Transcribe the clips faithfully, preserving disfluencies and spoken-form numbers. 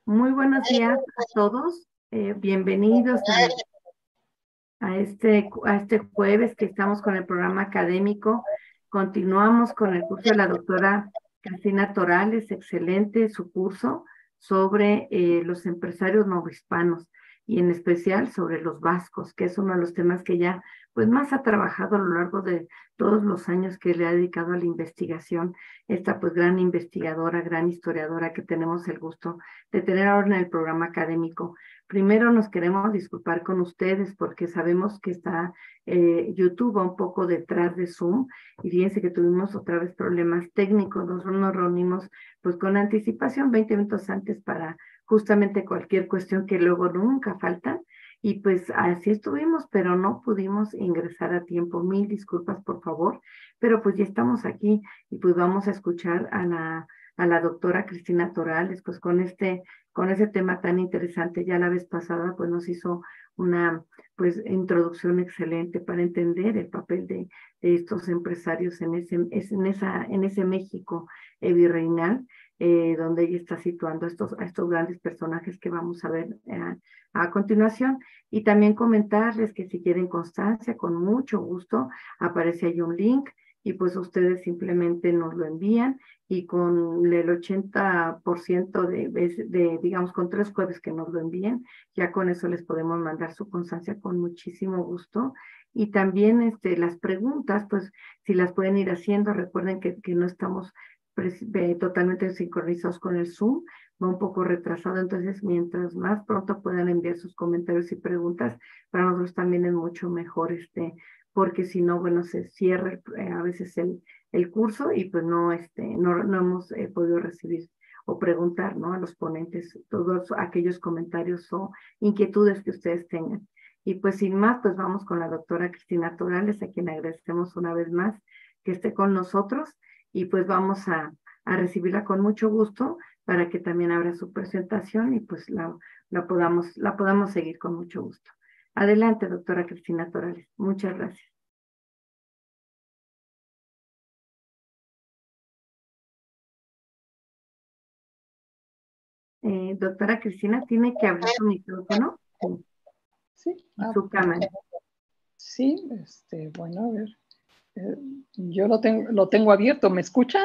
Muy buenos días a todos. Eh, bienvenidos a, a este, a este jueves que estamos con el programa académico. Continuamos con el curso de la doctora Cristina Torales, excelente su curso sobre eh, los empresarios novohispanos y en especial sobre los vascos, que es uno de los temas que ya pues más ha trabajado a lo largo de todos los años que le ha dedicado a la investigación, esta pues gran investigadora, gran historiadora que tenemos el gusto de tener ahora en el programa académico. Primero nos queremos disculpar con ustedes porque sabemos que está eh, YouTube un poco detrás de Zoom y fíjense que tuvimos otra vez problemas técnicos. Nosotros nos reunimos pues con anticipación veinte minutos antes para justamente cualquier cuestión que luego nunca falta. Y pues así estuvimos, pero no pudimos ingresar a tiempo. Mil disculpas, por favor, pero pues ya estamos aquí y pues vamos a escuchar a la, a la doctora Cristina Torales, pues con este, con ese tema tan interesante. Ya la vez pasada pues nos hizo una pues introducción excelente para entender el papel de, de estos empresarios en ese, en esa, en ese México eh, virreinal. Eh, donde ella está situando a estos, a estos grandes personajes que vamos a ver eh, a continuación. Y también comentarles que si quieren constancia, con mucho gusto, aparece ahí un link y pues ustedes simplemente nos lo envían y con el ochenta por ciento de, de, digamos, con tres jueves que nos lo envíen, ya con eso les podemos mandar su constancia con muchísimo gusto. Y también este, las preguntas, pues si las pueden ir haciendo, recuerden que, que no estamos totalmente sincronizados con el Zoom, va un poco retrasado, entonces mientras más pronto puedan enviar sus comentarios y preguntas, para nosotros también es mucho mejor, este, porque si no, bueno, se cierra eh, a veces el, el curso y pues no, este, no, no hemos eh, podido recibir o preguntar, ¿no? A los ponentes todos aquellos comentarios o inquietudes que ustedes tengan. Y pues sin más, pues vamos con la doctora Cristina Torales, a quien agradecemos una vez más que esté con nosotros y pues vamos a, a recibirla con mucho gusto para que también abra su presentación y pues la, la, podamos, la podamos seguir con mucho gusto. Adelante, doctora Cristina Torales. Muchas gracias. Eh, doctora Cristina, tiene que abrir su micrófono sí. Sí. y Ah, su cámara. Sí, este, bueno, a ver. Eh, yo lo tengo, lo tengo abierto. ¿Me escuchan?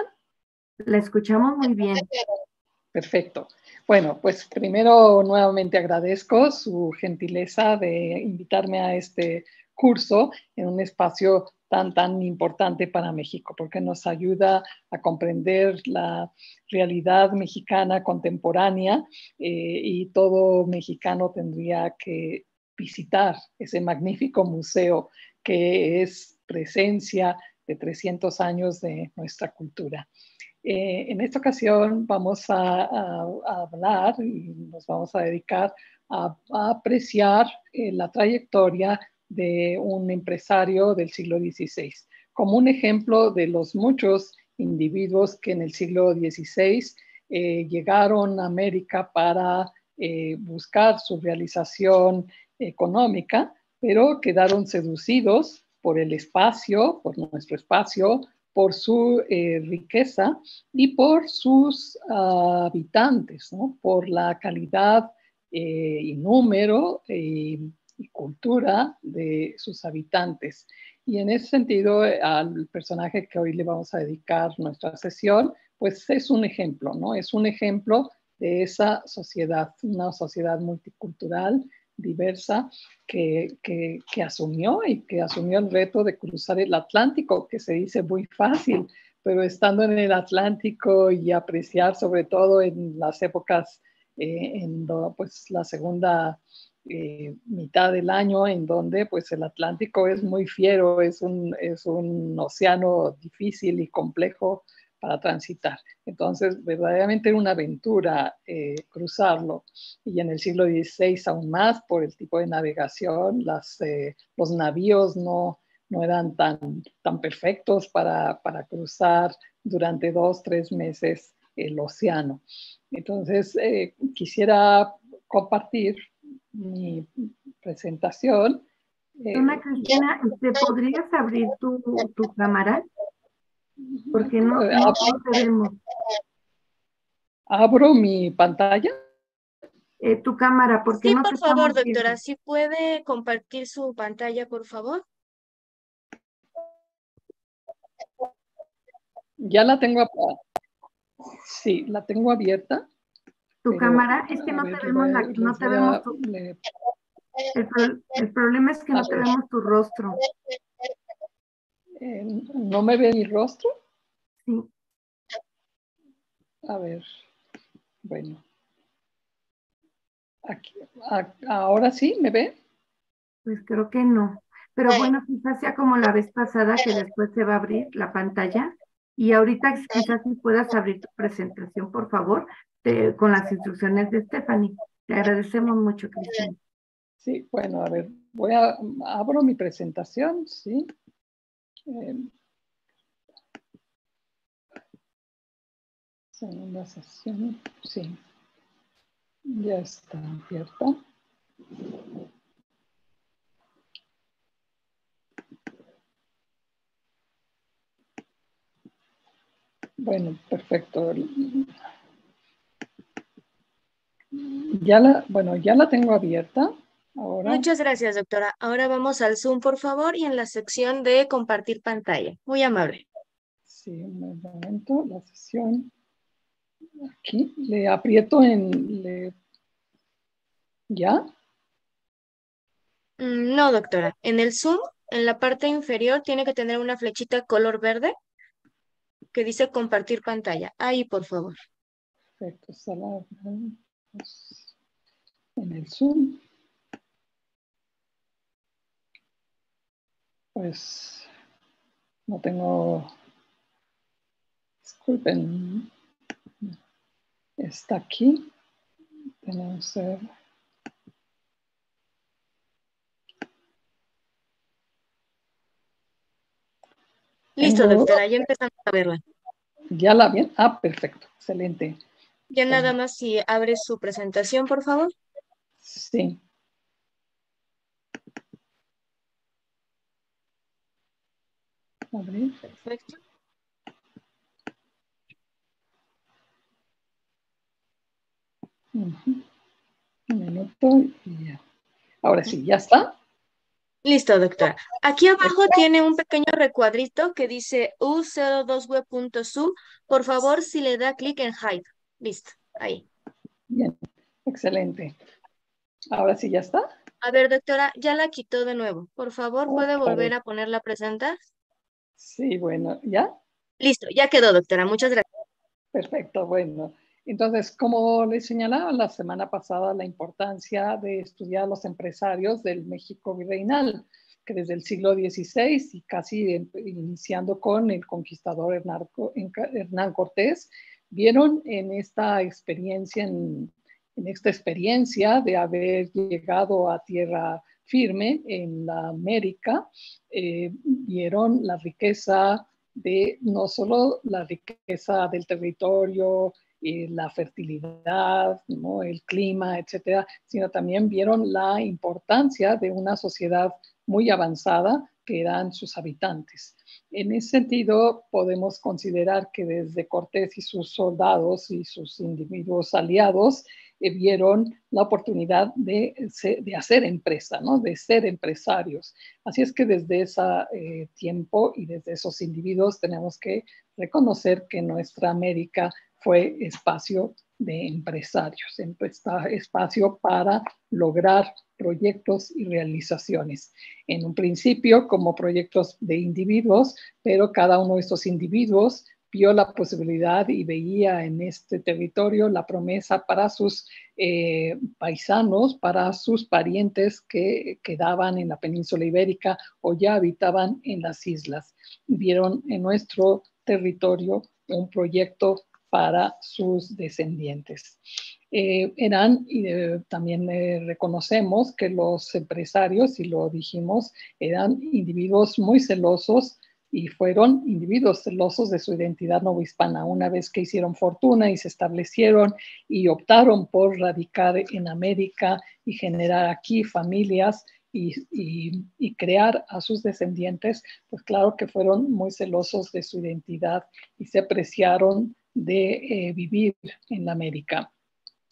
La escuchamos muy bien. Perfecto. Bueno, pues primero nuevamente agradezco su gentileza de invitarme a este curso en un espacio tan, tan importante para México, porque nos ayuda a comprender la realidad mexicana contemporánea eh, y todo mexicano tendría que visitar ese magnífico museo que es presencia de trescientos años de nuestra cultura. Eh, en esta ocasión vamos a, a, a, hablar y nos vamos a dedicar a, a apreciar eh, la trayectoria de un empresario del siglo dieciséis, como un ejemplo de los muchos individuos que en el siglo dieciséis eh, llegaron a América para eh, buscar su realización económica, pero quedaron seducidos por el espacio, por nuestro espacio, por su eh, riqueza y por sus uh, habitantes, ¿no? Por la calidad eh, y número eh, y cultura de sus habitantes. Y en ese sentido, al personaje que hoy le vamos a dedicar nuestra sesión, pues es un ejemplo, ¿no? Es un ejemplo de esa sociedad, una sociedad multicultural, diversa, que, que, que asumió y que asumió el reto de cruzar el Atlántico, que se dice muy fácil, pero estando en el Atlántico y apreciar sobre todo en las épocas, eh, en do, pues la segunda eh, mitad del año, en donde pues el Atlántico es muy fiero, es un, es un océano difícil y complejo para transitar. Entonces, verdaderamente era una aventura eh, cruzarlo. Y en el siglo dieciséis aún más por el tipo de navegación, las, eh, los navíos no, no eran tan, tan perfectos para, para cruzar durante dos, tres meses el océano. Entonces, eh, quisiera compartir mi presentación. Dona Cristina, ¿te podrías abrir tu, tu cámara? Porque no, no, no te vemos. ¿Abro mi pantalla? eh, tu cámara, porque Sí, no te por favor, estamos viendo. doctora, si puede compartir su pantalla, por favor. Ya la tengo, sí, la tengo abierta. Tu Pero, cámara, es que a no te ver, le vemos voy a, la, no les te voy vemos a, tu, le- el, pro- el problema es que a no te ver, vemos tu rostro. eh, ¿no me ve mi rostro? Sí, A ver, bueno, aquí, a- ahora sí, ¿me ve? pues creo que no. Pero bueno, quizás sea como la vez pasada que después se va a abrir la pantalla y ahorita quizás si puedas abrir tu presentación, por favor, te- con las instrucciones de Stephanie. Te agradecemos mucho, Cristina. Sí, bueno, a ver, voy a, abro mi presentación, sí. Eh, segunda sesión, sí, ya está abierta. Bueno, perfecto. Ya la, bueno, ya la tengo abierta. Ahora, Muchas gracias, doctora. Ahora vamos al Zoom, por favor, y en la sección de compartir pantalla. Muy amable. sí, un momento, la sesión. Aquí le aprieto en, le, ¿ya? Mm, No, doctora. En el Zoom, en la parte inferior, tiene que tener una flechita color verde que dice compartir pantalla. Ahí, por favor. Perfecto, sala pues, en el Zoom. Pues no tengo, disculpen, está aquí. Tenemos que Listo, tengo, doctora. Ya empezamos a verla. ¿ya la bien? Ah, perfecto, excelente. Ya nada Bueno, más si abre su presentación, por favor. sí, abrir. Perfecto. Uh-huh. Un minuto y ya. Ahora sí, ¿ya está? Listo, doctora. Aquí abajo tiene un pequeño recuadrito que dice u cero dos web punto s u. Por favor, si le da clic en Hide. Listo, ahí. Bien, excelente. Ahora sí, ¿ya está? A ver, doctora, ya la quitó de nuevo. Por favor, ¿puede Otra volver vez. a ponerla a presentar? Sí, bueno, ¿ya? Listo, ya quedó, doctora. Muchas gracias. Perfecto, bueno. Entonces, como les señalaba la semana pasada, la importancia de estudiar a los empresarios del México virreinal, que desde el siglo dieciséis y casi iniciando con el conquistador Hernán, Hernán Cortés, vieron en esta experiencia, en, en esta experiencia de haber llegado a tierra firme en la América, eh, vieron la riqueza de no solo la riqueza del territorio, y la fertilidad, ¿no? El clima, etcétera, sino también vieron la importancia de una sociedad muy avanzada que eran sus habitantes. En ese sentido, podemos considerar que desde Cortés y sus soldados y sus individuos aliados eh, vieron la oportunidad de, de hacer empresa, ¿no? De ser empresarios. Así es que desde ese eh, tiempo y desde esos individuos tenemos que reconocer que nuestra América fue espacio de empresarios, espacio para lograr proyectos y realizaciones. En un principio como proyectos de individuos, pero cada uno de estos individuos vio la posibilidad y veía en este territorio la promesa para sus eh, paisanos, para sus parientes que quedaban en la península ibérica o ya habitaban en las islas. Vieron en nuestro territorio un proyecto para sus descendientes. Eh, eran, y eh, también eh, reconocemos que los empresarios, y lo dijimos, eran individuos muy celosos y fueron individuos celosos de su identidad novohispana. Una vez que hicieron fortuna y se establecieron y optaron por radicar en América y generar aquí familias y, y, y crear a sus descendientes, pues claro que fueron muy celosos de su identidad y se apreciaron de eh, vivir en la América.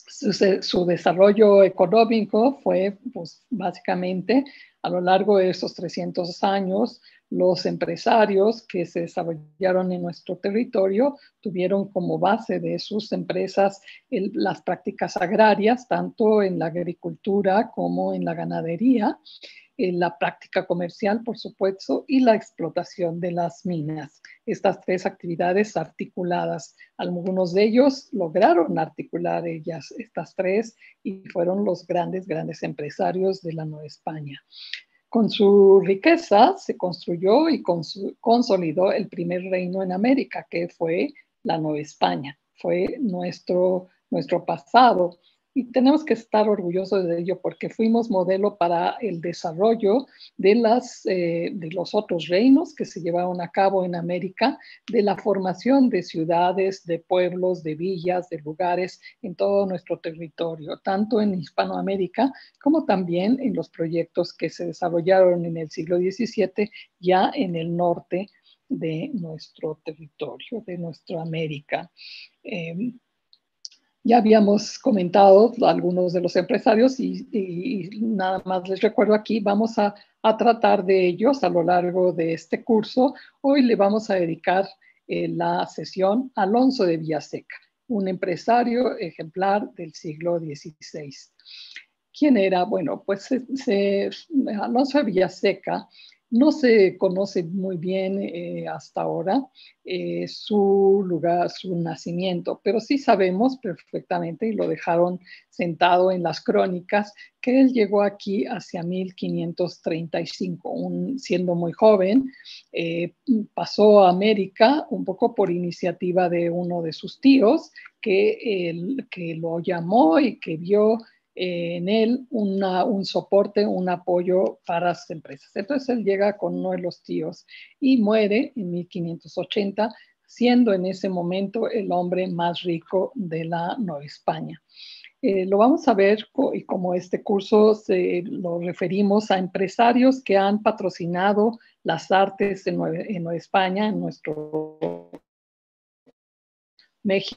Su, su desarrollo económico fue, pues, básicamente, a lo largo de esos trescientos años, los empresarios que se desarrollaron en nuestro territorio tuvieron como base de sus empresas el, las prácticas agrarias, tanto en la agricultura como en la ganadería, en la práctica comercial, por supuesto, y la explotación de las minas. Estas tres actividades articuladas. Algunos de ellos lograron articular ellas, estas tres, y fueron los grandes, grandes empresarios de la Nueva España. Con su riqueza se construyó y consolidó el primer reino en América, que fue la Nueva España. Fue nuestro, nuestro pasado. Y tenemos que estar orgullosos de ello porque fuimos modelo para el desarrollo de, las, eh, de los otros reinos que se llevaron a cabo en América, de la formación de ciudades, de pueblos, de villas, de lugares en todo nuestro territorio, tanto en Hispanoamérica como también en los proyectos que se desarrollaron en el siglo diecisiete ya en el norte de nuestro territorio, de nuestra América. Eh, Ya habíamos comentado algunos de los empresarios y, y, y nada más les recuerdo aquí, vamos a, a tratar de ellos a lo largo de este curso. Hoy le vamos a dedicar eh, la sesión a Alonso de Villaseca, un empresario ejemplar del siglo dieciséis. ¿Quién era? Bueno, pues se, se, Alonso de Villaseca no se conoce muy bien eh, hasta ahora eh, su lugar, su nacimiento, pero sí sabemos perfectamente, y lo dejaron sentado en las crónicas, que él llegó aquí hacia mil quinientos treinta y cinco, un, siendo muy joven, eh, pasó a América un poco por iniciativa de uno de sus tíos, que, él, que lo llamó y que vio en él una, un soporte, un apoyo para las empresas. Entonces él llega con uno de los tíos y muere en mil quinientos ochenta, siendo en ese momento el hombre más rico de la Nueva España. Eh, lo vamos a ver, y como este curso se, lo referimos a empresarios que han patrocinado las artes en Nueva, en Nueva España, en nuestro México.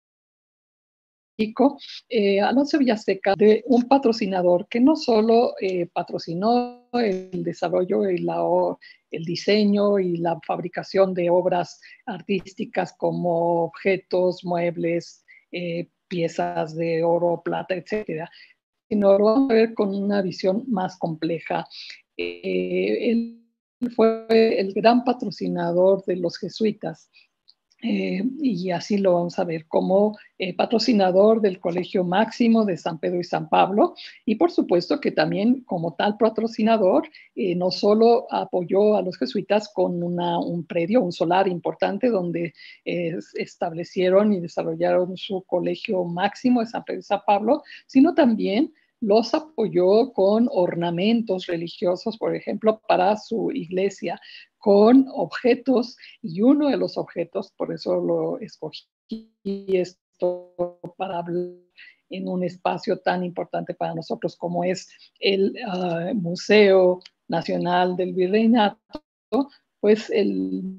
Eh, Alonso Villaseca, de un patrocinador que no solo eh, patrocinó el desarrollo y la, el diseño y la fabricación de obras artísticas como objetos, muebles, eh, piezas de oro, plata, etcétera, sino lo vamos a ver con una visión más compleja. Eh, él fue el gran patrocinador de los jesuitas. Eh, y así lo vamos a ver como eh, patrocinador del Colegio Máximo de San Pedro y San Pablo, y por supuesto que también como tal patrocinador eh, no solo apoyó a los jesuitas con una, un predio, un solar importante donde eh, establecieron y desarrollaron su Colegio Máximo de San Pedro y San Pablo, sino también los apoyó con ornamentos religiosos, por ejemplo, para su iglesia, con objetos, y uno de los objetos, por eso lo escogí esto para hablar en un espacio tan importante para nosotros como es el uh, Museo Nacional del Virreinato, pues el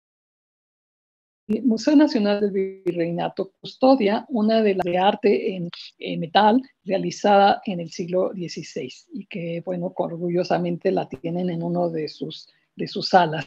El Museo Nacional del Virreinato custodia una de las de arte en, en metal realizada en el siglo dieciséis y que, bueno, orgullosamente la tienen en uno de sus, de sus salas.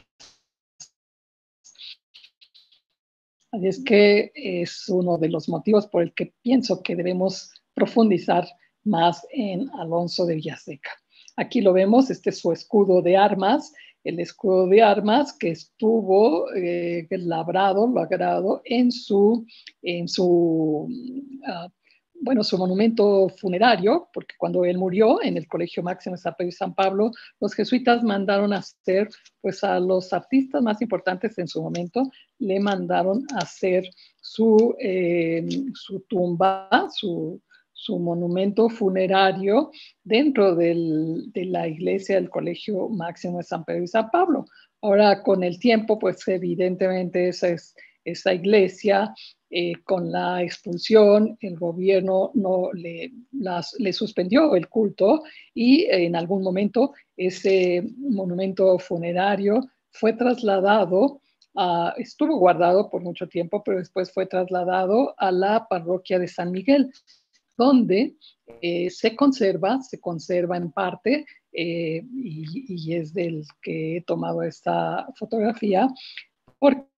Así es que es uno de los motivos por el que pienso que debemos profundizar más en Alonso de Villaseca. Aquí lo vemos, este es su escudo de armas, el escudo de armas que estuvo eh, labrado, logrado en su, en su uh, bueno, su monumento funerario, porque cuando él murió en el Colegio Máximo de San Pedro y San Pablo, los jesuitas mandaron a hacer, pues a los artistas más importantes en su momento, le mandaron a hacer su, eh, su tumba, su, su monumento funerario dentro del, de la iglesia del Colegio Máximo de San Pedro y San Pablo. Ahora, con el tiempo, pues evidentemente esa, es, esa iglesia, eh, con la expulsión, el gobierno no le, las, le suspendió el culto y eh, en algún momento ese monumento funerario fue trasladado, uh, estuvo guardado por mucho tiempo, pero después fue trasladado a la parroquia de San Miguel. donde eh, se conserva, se conserva en parte, eh, y, y es del que he tomado esta fotografía, porque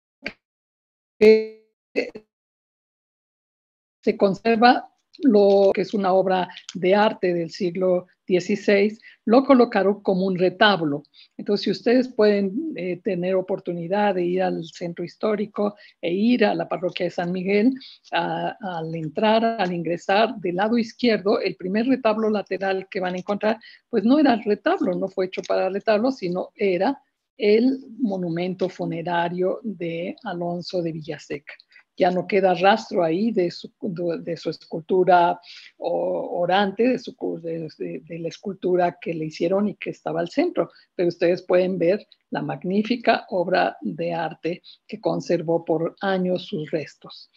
se conserva lo que es una obra de arte del siglo dieciséis, lo colocaron como un retablo. Entonces, si ustedes pueden eh, tener oportunidad de ir al centro histórico e ir a la parroquia de San Miguel, a, al entrar, al ingresar del lado izquierdo, el primer retablo lateral que van a encontrar, pues no era el retablo, no fue hecho para el retablo, sino era el monumento funerario de Alonso de Villaseca. Ya no queda rastro ahí de su, de su escultura orante, de, su, de, de, de la escultura que le hicieron y que estaba al centro, pero ustedes pueden ver la magnífica obra de arte que conservó por años sus restos.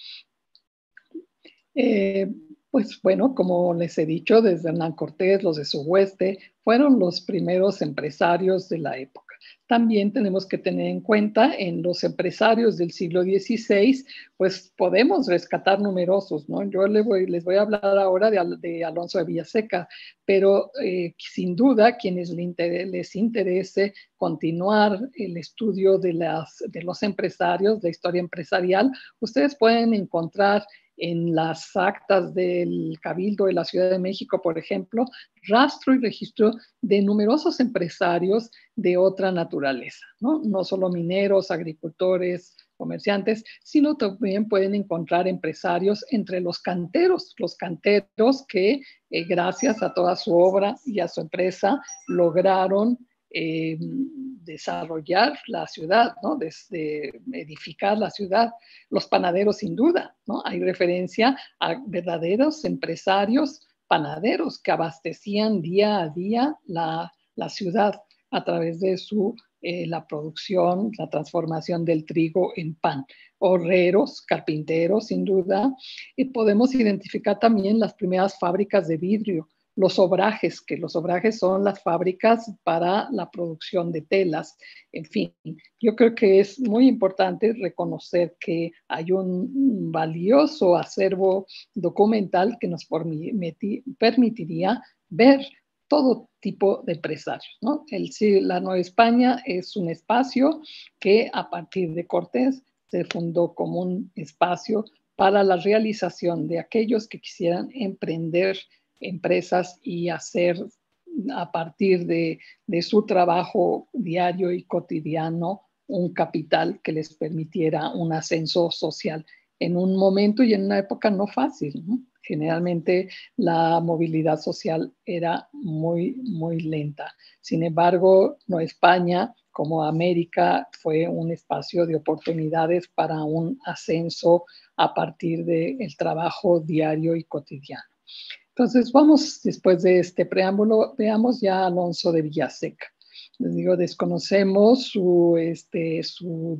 Eh, pues bueno, como les he dicho, desde Hernán Cortés, los de su hueste, fueron los primeros empresarios de la época. También tenemos que tener en cuenta en los empresarios del siglo dieciséis, pues podemos rescatar numerosos, ¿no? Yo les voy, les voy a hablar ahora de, de Alonso de Villaseca, pero eh, sin duda quienes les interese, les interese continuar el estudio de, las, de los empresarios, de historia empresarial, ustedes pueden encontrar en las actas del Cabildo de la Ciudad de México, por ejemplo, rastro y registro de numerosos empresarios de otra naturaleza, ¿no? No solo mineros, agricultores, comerciantes, sino también pueden encontrar empresarios entre los canteros, los canteros que eh, gracias a toda su obra y a su empresa lograron Eh, desarrollar la ciudad, ¿no? Desde edificar la ciudad. Los panaderos, sin duda, ¿no? Hay referencia a verdaderos empresarios panaderos que abastecían día a día la, la ciudad a través de su, eh, la producción, la transformación del trigo en pan. Horreros, carpinteros, sin duda. Y podemos identificar también las primeras fábricas de vidrio, los obrajes, que los obrajes son las fábricas para la producción de telas. En fin, yo creo que es muy importante reconocer que hay un valioso acervo documental que nos permitiría ver todo tipo de empresarios, ¿no? El, la Nueva España es un espacio que a partir de Cortés se fundó como un espacio para la realización de aquellos que quisieran emprender empresas y hacer a partir de, de su trabajo diario y cotidiano un capital que les permitiera un ascenso social en un momento y en una época no fácil, ¿no? Generalmente la movilidad social era muy, muy lenta. Sin embargo, Nueva España, como América, fue un espacio de oportunidades para un ascenso a partir del trabajo diario y cotidiano. Entonces, vamos, después de este preámbulo, veamos ya a Alonso de Villaseca. Les digo, desconocemos su, este, su,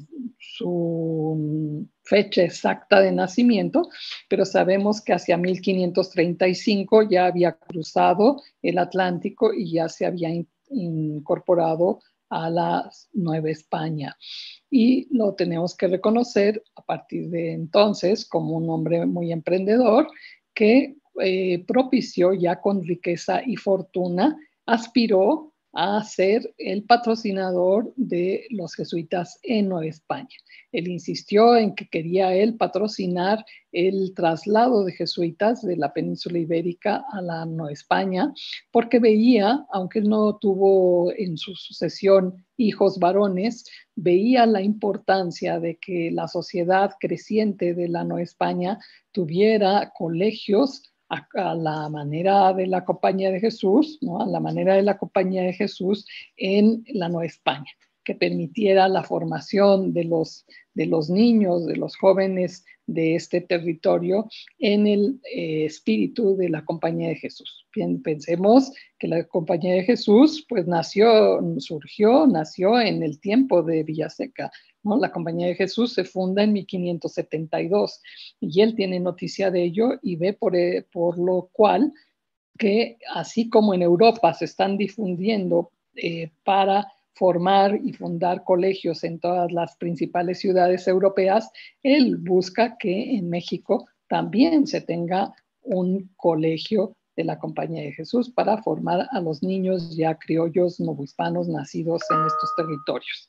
su fecha exacta de nacimiento, pero sabemos que hacia mil quinientos treinta y cinco ya había cruzado el Atlántico y ya se había in, incorporado a la Nueva España. Y lo tenemos que reconocer a partir de entonces como un hombre muy emprendedor que eh, propició ya con riqueza y fortuna, aspiró a ser el patrocinador de los jesuitas en Nueva España. Él insistió en que quería él patrocinar el traslado de jesuitas de la península ibérica a la Nueva España, porque veía, aunque él no tuvo en su sucesión hijos varones, veía la importancia de que la sociedad creciente de la Nueva España tuviera colegios a, a la manera de la Compañía de Jesús, ¿no? A la manera de la Compañía de Jesús en la Nueva España, que permitiera la formación de los, de los niños, de los jóvenes de este territorio en el eh, espíritu de la Compañía de Jesús. Bien, pensemos que la Compañía de Jesús pues nació, surgió, nació en el tiempo de Villaseca, ¿no? La Compañía de Jesús se funda en mil quinientos setenta y dos y él tiene noticia de ello y ve por, por lo cual que así como en Europa se están difundiendo eh, para formar y fundar colegios en todas las principales ciudades europeas, él busca que en México también se tenga un colegio de la Compañía de Jesús para formar a los niños ya criollos novohispanos nacidos en estos territorios.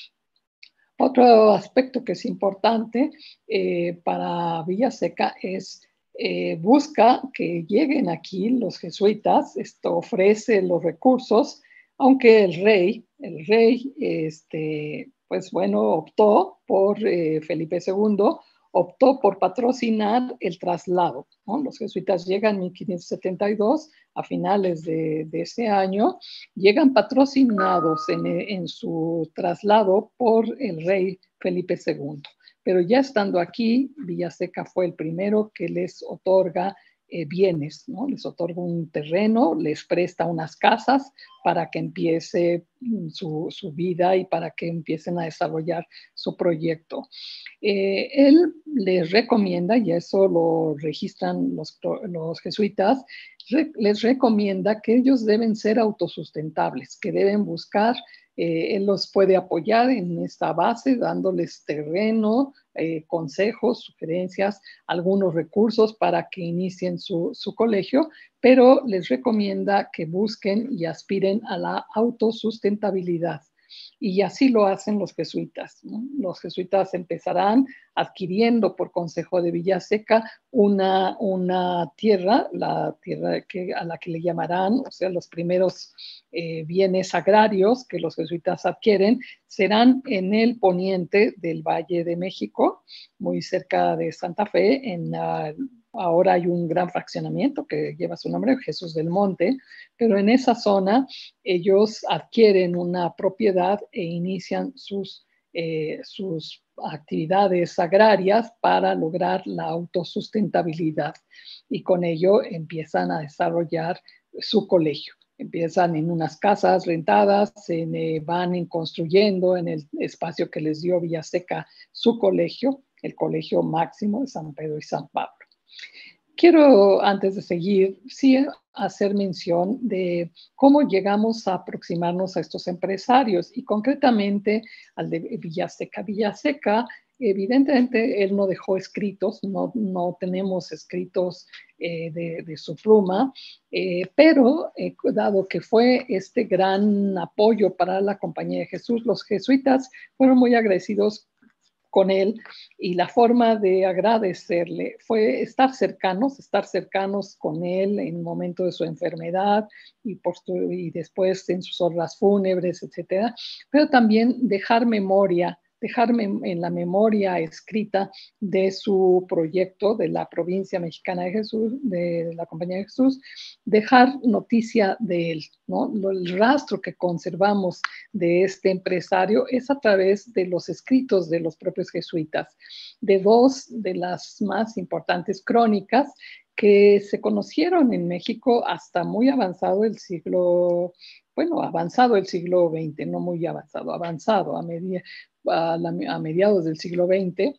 Otro aspecto que es importante eh, para Villaseca es eh, busca que lleguen aquí los jesuitas, esto ofrece los recursos, aunque el rey, el rey, este, pues bueno, optó por eh, Felipe segundo, optó por patrocinar el traslado, ¿no? Los jesuitas llegan en mil quinientos setenta y dos, a finales de, de ese año, llegan patrocinados en, en su traslado por el rey Felipe segundo. Pero ya estando aquí, Villaseca fue el primero que les otorga eh, bienes, ¿no? Les otorga un terreno, les presta unas casas para que empiece su, su vida y para que empiecen a desarrollar su proyecto. Eh, él les recomienda, y eso lo registran los, los jesuitas, re, les recomienda que ellos deben ser autosustentables, que deben buscar, eh, él los puede apoyar en esta base, dándoles terreno, eh, consejos, sugerencias, algunos recursos para que inicien su, su colegio, pero les recomienda que busquen y aspiren a la autosustentabilidad. Y así lo hacen los jesuitas, ¿no? Los jesuitas empezarán adquiriendo por consejo de Villaseca una, una tierra, la tierra que, a la que le llamarán, o sea, los primeros eh, bienes agrarios que los jesuitas adquieren serán en el poniente del Valle de México, muy cerca de Santa Fe, en la ahora hay un gran fraccionamiento que lleva su nombre, Jesús del Monte, pero en esa zona ellos adquieren una propiedad e inician sus, eh, sus actividades agrarias para lograr la autosustentabilidad y con ello empiezan a desarrollar su colegio. Empiezan en unas casas rentadas, se eh, van en construyendo en el espacio que les dio Villaseca su colegio, el Colegio Máximo de San Pedro y San Pablo. Quiero, antes de seguir, sí hacer mención de cómo llegamos a aproximarnos a estos empresarios y concretamente al de Villaseca. Villaseca, evidentemente, él no dejó escritos, no, no tenemos escritos eh, de, de su pluma, eh, pero eh, dado que fue este gran apoyo para la Compañía de Jesús, los jesuitas fueron muy agradecidos con él y la forma de agradecerle fue estar cercanos, estar cercanos con él en el momento de su enfermedad y, por su, y después en sus honras fúnebres, etcétera, pero también dejar memoria, dejarme en la memoria escrita de su proyecto de la provincia mexicana de Jesús, de la Compañía de Jesús, dejar noticia de él, ¿no? El rastro que conservamos de este empresario es a través de los escritos de los propios jesuitas, de dos de las más importantes crónicas que se conocieron en México hasta muy avanzado el siglo, bueno, avanzado el siglo veinte, no muy avanzado, avanzado a, media, a, la, a mediados del siglo veinte,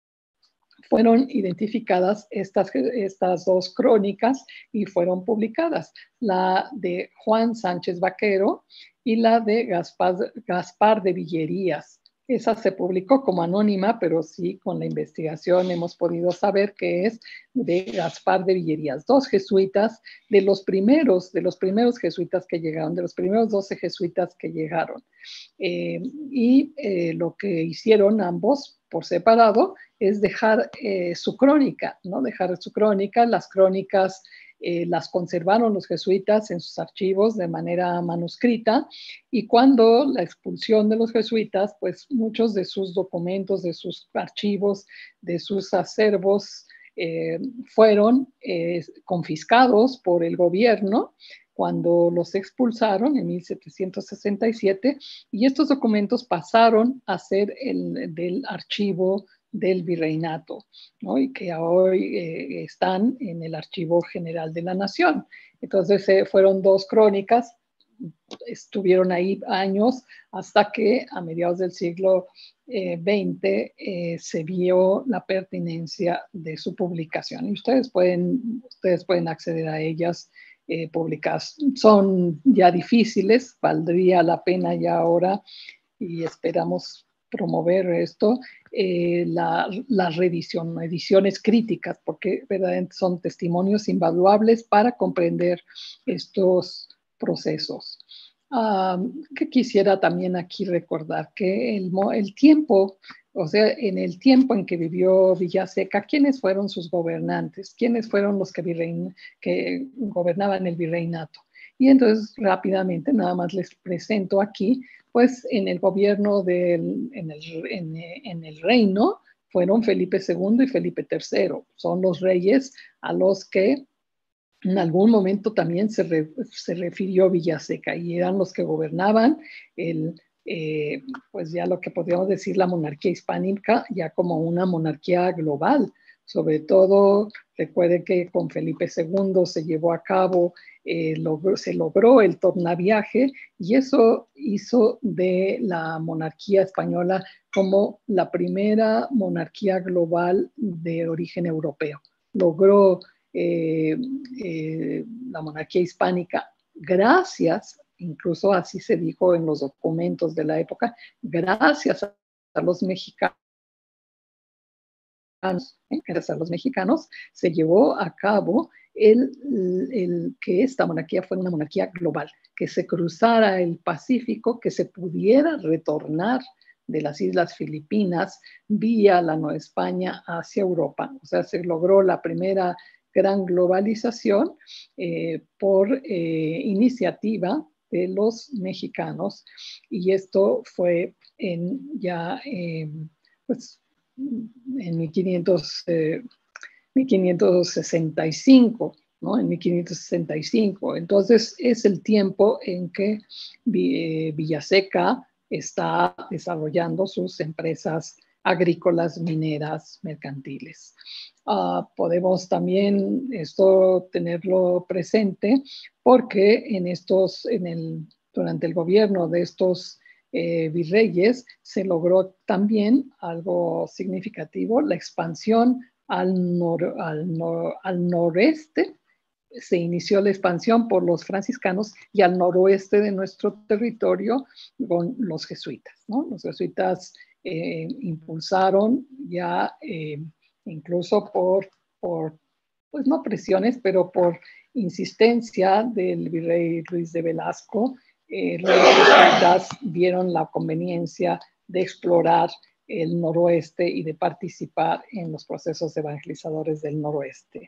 fueron identificadas estas, estas dos crónicas y fueron publicadas, la de Juan Sánchez Vaquero y la de Gaspar, Gaspar de Villerías. Esa se publicó como anónima, pero sí con la investigación hemos podido saber que es de Gaspar de Villerías, dos jesuitas, de los primeros, de los primeros jesuitas que llegaron, de los primeros doce jesuitas que llegaron. Eh, y eh, lo que hicieron ambos por separado es dejar eh, su crónica, ¿no? Dejar su crónica, las crónicas Eh, las conservaron los jesuitas en sus archivos de manera manuscrita y cuando la expulsión de los jesuitas, pues muchos de sus documentos, de sus archivos, de sus acervos eh, fueron eh, confiscados por el gobierno cuando los expulsaron en mil setecientos sesenta y siete y estos documentos pasaron a ser el, del archivo del virreinato, ¿no? Y que hoy eh, están en el Archivo General de la Nación. Entonces eh, fueron dos crónicas, estuvieron ahí años hasta que a mediados del siglo eh, veinte eh, se vio la pertinencia de su publicación. Y ustedes pueden, ustedes pueden acceder a ellas eh, publicadas. Son ya difíciles, valdría la pena ya ahora y esperamos promover esto, eh, la, la revisión, ediciones críticas, porque verdaderamente son testimonios invaluables para comprender estos procesos. Um, que quisiera también aquí recordar que el, el tiempo, o sea, en el tiempo en que vivió Villaseca, ¿quiénes fueron sus gobernantes? ¿Quiénes fueron los que, virrein, que gobernaban el virreinato? Y entonces rápidamente nada más les presento aquí, pues en el gobierno del, en el, en, en el reino fueron Felipe segundo y Felipe tercero. Son los reyes a los que en algún momento también se, re, se refirió Villaseca y eran los que gobernaban el, eh, pues ya lo que podríamos decir la monarquía hispánica, ya como una monarquía global. Sobre todo, recuerden que con Felipe segundo se llevó a cabo, eh, logró, se logró el tornaviaje y eso hizo de la monarquía española como la primera monarquía global de origen europeo. Logró Eh, eh, la monarquía hispánica, gracias, incluso así se dijo en los documentos de la época, gracias a, a los mexicanos, ¿eh? gracias a los mexicanos, se llevó a cabo el, el que esta monarquía fuera una monarquía global, que se cruzara el Pacífico, que se pudiera retornar de las Islas Filipinas vía la Nueva España hacia Europa. O sea, se logró la primera gran globalización eh, por eh, iniciativa de los mexicanos y esto fue en ya eh, pues, en mil quinientos, eh, mil quinientos sesenta y cinco, ¿no? En mil quinientos sesenta y cinco. Entonces es el tiempo en que eh, Villaseca está desarrollando sus empresas agrícolas, mineras, mercantiles. Uh, podemos también esto tenerlo presente porque en estos, en el, durante el gobierno de estos eh, virreyes se logró también algo significativo, la expansión al, nor, al, nor, al noreste. Se inició la expansión por los franciscanos y al noroeste de nuestro territorio con los jesuitas, ¿no? Los jesuitas eh, impulsaron ya eh, incluso por, por, pues no presiones, pero por insistencia del virrey Luis de Velasco, eh, los jesuitas vieron la conveniencia de explorar el noroeste y de participar en los procesos evangelizadores del noroeste.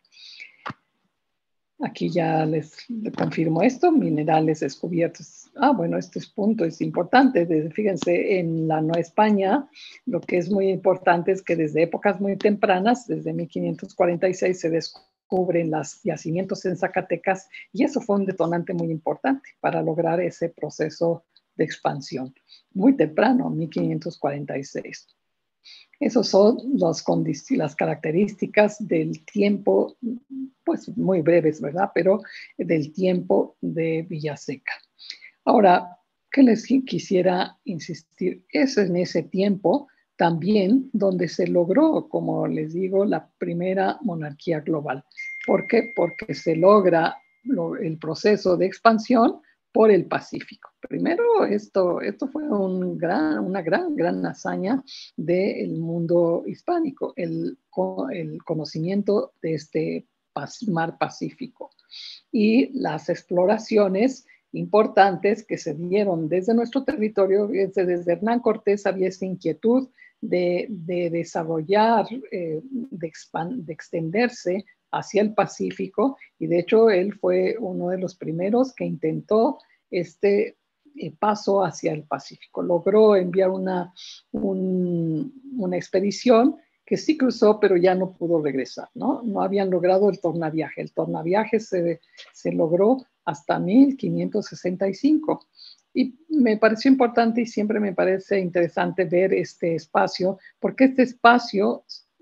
Aquí ya les, les confirmo esto, minerales descubiertos. Ah, bueno, este punto es importante. Desde, fíjense, en la Nueva España, lo que es muy importante es que desde épocas muy tempranas, desde mil quinientos cuarenta y seis, se descubren los yacimientos en Zacatecas y eso fue un detonante muy importante para lograr ese proceso de expansión. Muy temprano, mil quinientos cuarenta y seis. Esas son las, las características del tiempo, pues muy breves, ¿verdad? Pero del tiempo de Villaseca. Ahora, ¿qué les quisiera insistir? Es en ese tiempo también donde se logró, como les digo, la primera monarquía global. ¿Por qué? Porque se logra lo, el proceso de expansión por el Pacífico. Primero, esto, esto fue un gran, una gran, gran hazaña del mundo hispánico, el, el conocimiento de este mar Pacífico y las exploraciones importantes que se dieron desde nuestro territorio. Desde, desde Hernán Cortés había esa inquietud de, de desarrollar, eh, de, expand, de extenderse hacia el Pacífico y de hecho él fue uno de los primeros que intentó este eh, paso hacia el Pacífico. Logró enviar una, un, una expedición que sí cruzó, pero ya no pudo regresar, ¿no? No habían logrado el tornaviaje. El tornaviaje se, se logró hasta mil quinientos sesenta y cinco. Y me pareció importante y siempre me parece interesante ver este espacio, porque este espacio,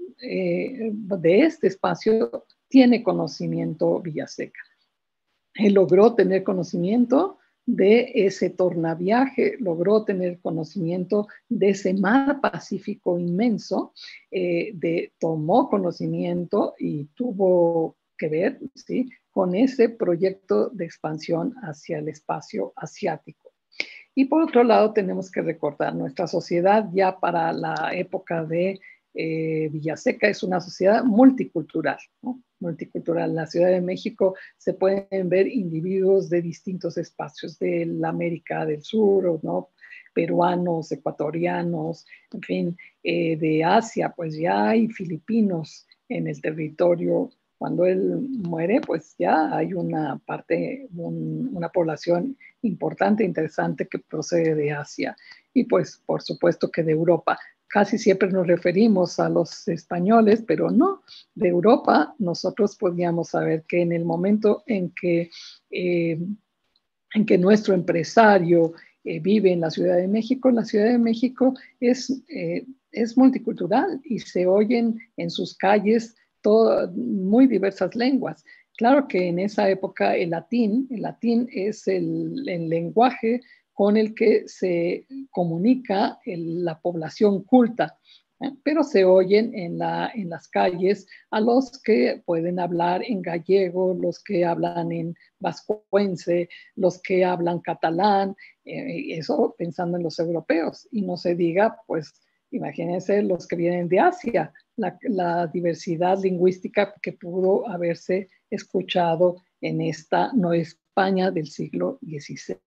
eh, de este espacio, tiene conocimiento Villaseca. Él logró tener conocimiento de ese tornaviaje, logró tener conocimiento de ese mar Pacífico inmenso, eh, de, tomó conocimiento y tuvo que ver, ¿sí?, con ese proyecto de expansión hacia el espacio asiático. Y por otro lado, tenemos que recordar, nuestra sociedad ya para la época de eh, Villaseca es una sociedad multicultural, ¿no? Multicultural. En la Ciudad de México se pueden ver individuos de distintos espacios, de la América del Sur, ¿no? Peruanos, ecuatorianos, en fin, eh, de Asia, pues ya hay filipinos en el territorio. Cuando él muere, pues ya hay una parte, un, una población importante, interesante que procede de Asia y pues por supuesto que de Europa. Casi siempre nos referimos a los españoles, pero no, de Europa nosotros podíamos saber que en el momento en que, eh, en que nuestro empresario eh, vive en la Ciudad de México, la Ciudad de México es, eh, es multicultural y se oyen en sus calles todo, muy diversas lenguas. Claro que en esa época el latín, el latín es el, el lenguaje con el que se comunica el, la población culta, ¿eh? Pero se oyen en, la, en las calles a los que pueden hablar en gallego, los que hablan en vascuence, los que hablan catalán, eh, eso pensando en los europeos, y no se diga, pues, imagínense los que vienen de Asia, la, la diversidad lingüística que pudo haberse escuchado en esta Nueva España del siglo dieciséis.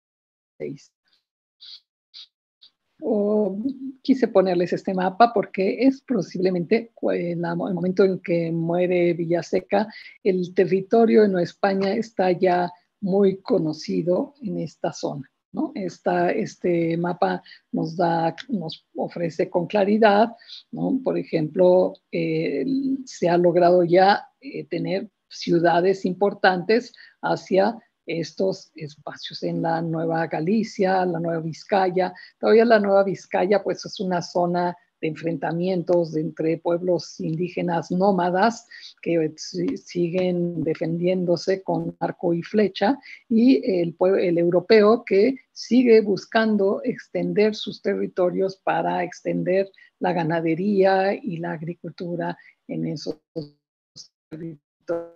O quise ponerles este mapa porque es posiblemente el momento en que muere Villaseca, el territorio de Nueva España está ya muy conocido en esta zona, ¿no? Esta, este mapa nos, da, nos ofrece con claridad, ¿no? Por ejemplo, eh, se ha logrado ya eh, tener ciudades importantes hacia estos espacios en la Nueva Galicia, la Nueva Vizcaya. Todavía la Nueva Vizcaya pues es una zona de enfrentamientos entre pueblos indígenas nómadas que siguen defendiéndose con arco y flecha, y el, el europeo que sigue buscando extender sus territorios para extender la ganadería y la agricultura en esos territorios.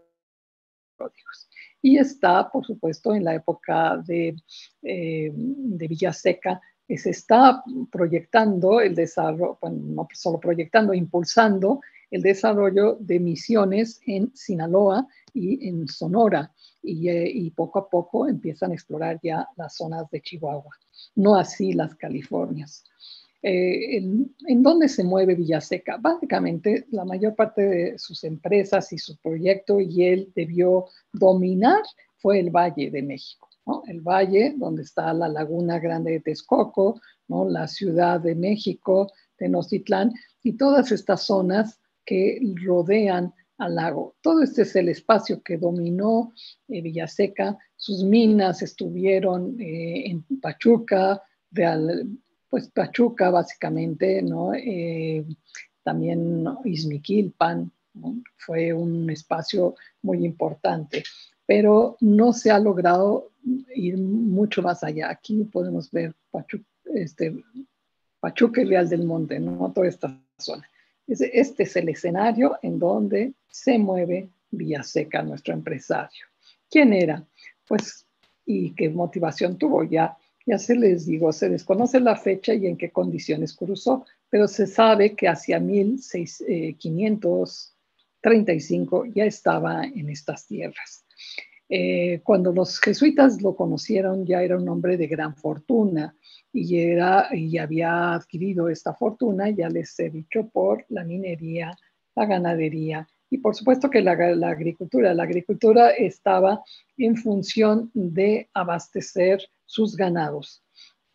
Y está, por supuesto, en la época de, eh, de Villaseca, que se está proyectando el desarrollo, bueno, no solo proyectando, impulsando el desarrollo de misiones en Sinaloa y en Sonora, y, eh, y poco a poco empiezan a explorar ya las zonas de Chihuahua, no así las Californias. Eh, en, ¿En dónde se mueve Villaseca? Básicamente, la mayor parte de sus empresas y su proyecto, y él debió dominar, fue el Valle de México, ¿no? El Valle, donde está la Laguna Grande de Texcoco, ¿no? La Ciudad de México, Tenochtitlán, y todas estas zonas que rodean al lago. Todo este es el espacio que dominó eh, Villaseca. Sus minas estuvieron eh, en Pachuca, Real, pues Pachuca básicamente, ¿no? Eh, también Izmiquilpan, ¿no? Fue un espacio muy importante, pero no se ha logrado ir mucho más allá. Aquí podemos ver Pachuca, este, Pachuca y Real del Monte, ¿no? Toda esta zona. Este es el escenario en donde se mueve Villaseca, nuestro empresario. ¿Quién era? Pues, y qué motivación tuvo. Ya, ya se les digo, se desconoce la fecha y en qué condiciones cruzó, pero se sabe que hacia mil quinientos treinta y cinco ya estaba en estas tierras. Eh, cuando los jesuitas lo conocieron, ya era un hombre de gran fortuna y, era, y había adquirido esta fortuna, ya les he dicho, por la minería, la ganadería y por supuesto que la, la agricultura. La agricultura estaba en función de abastecer sus ganados.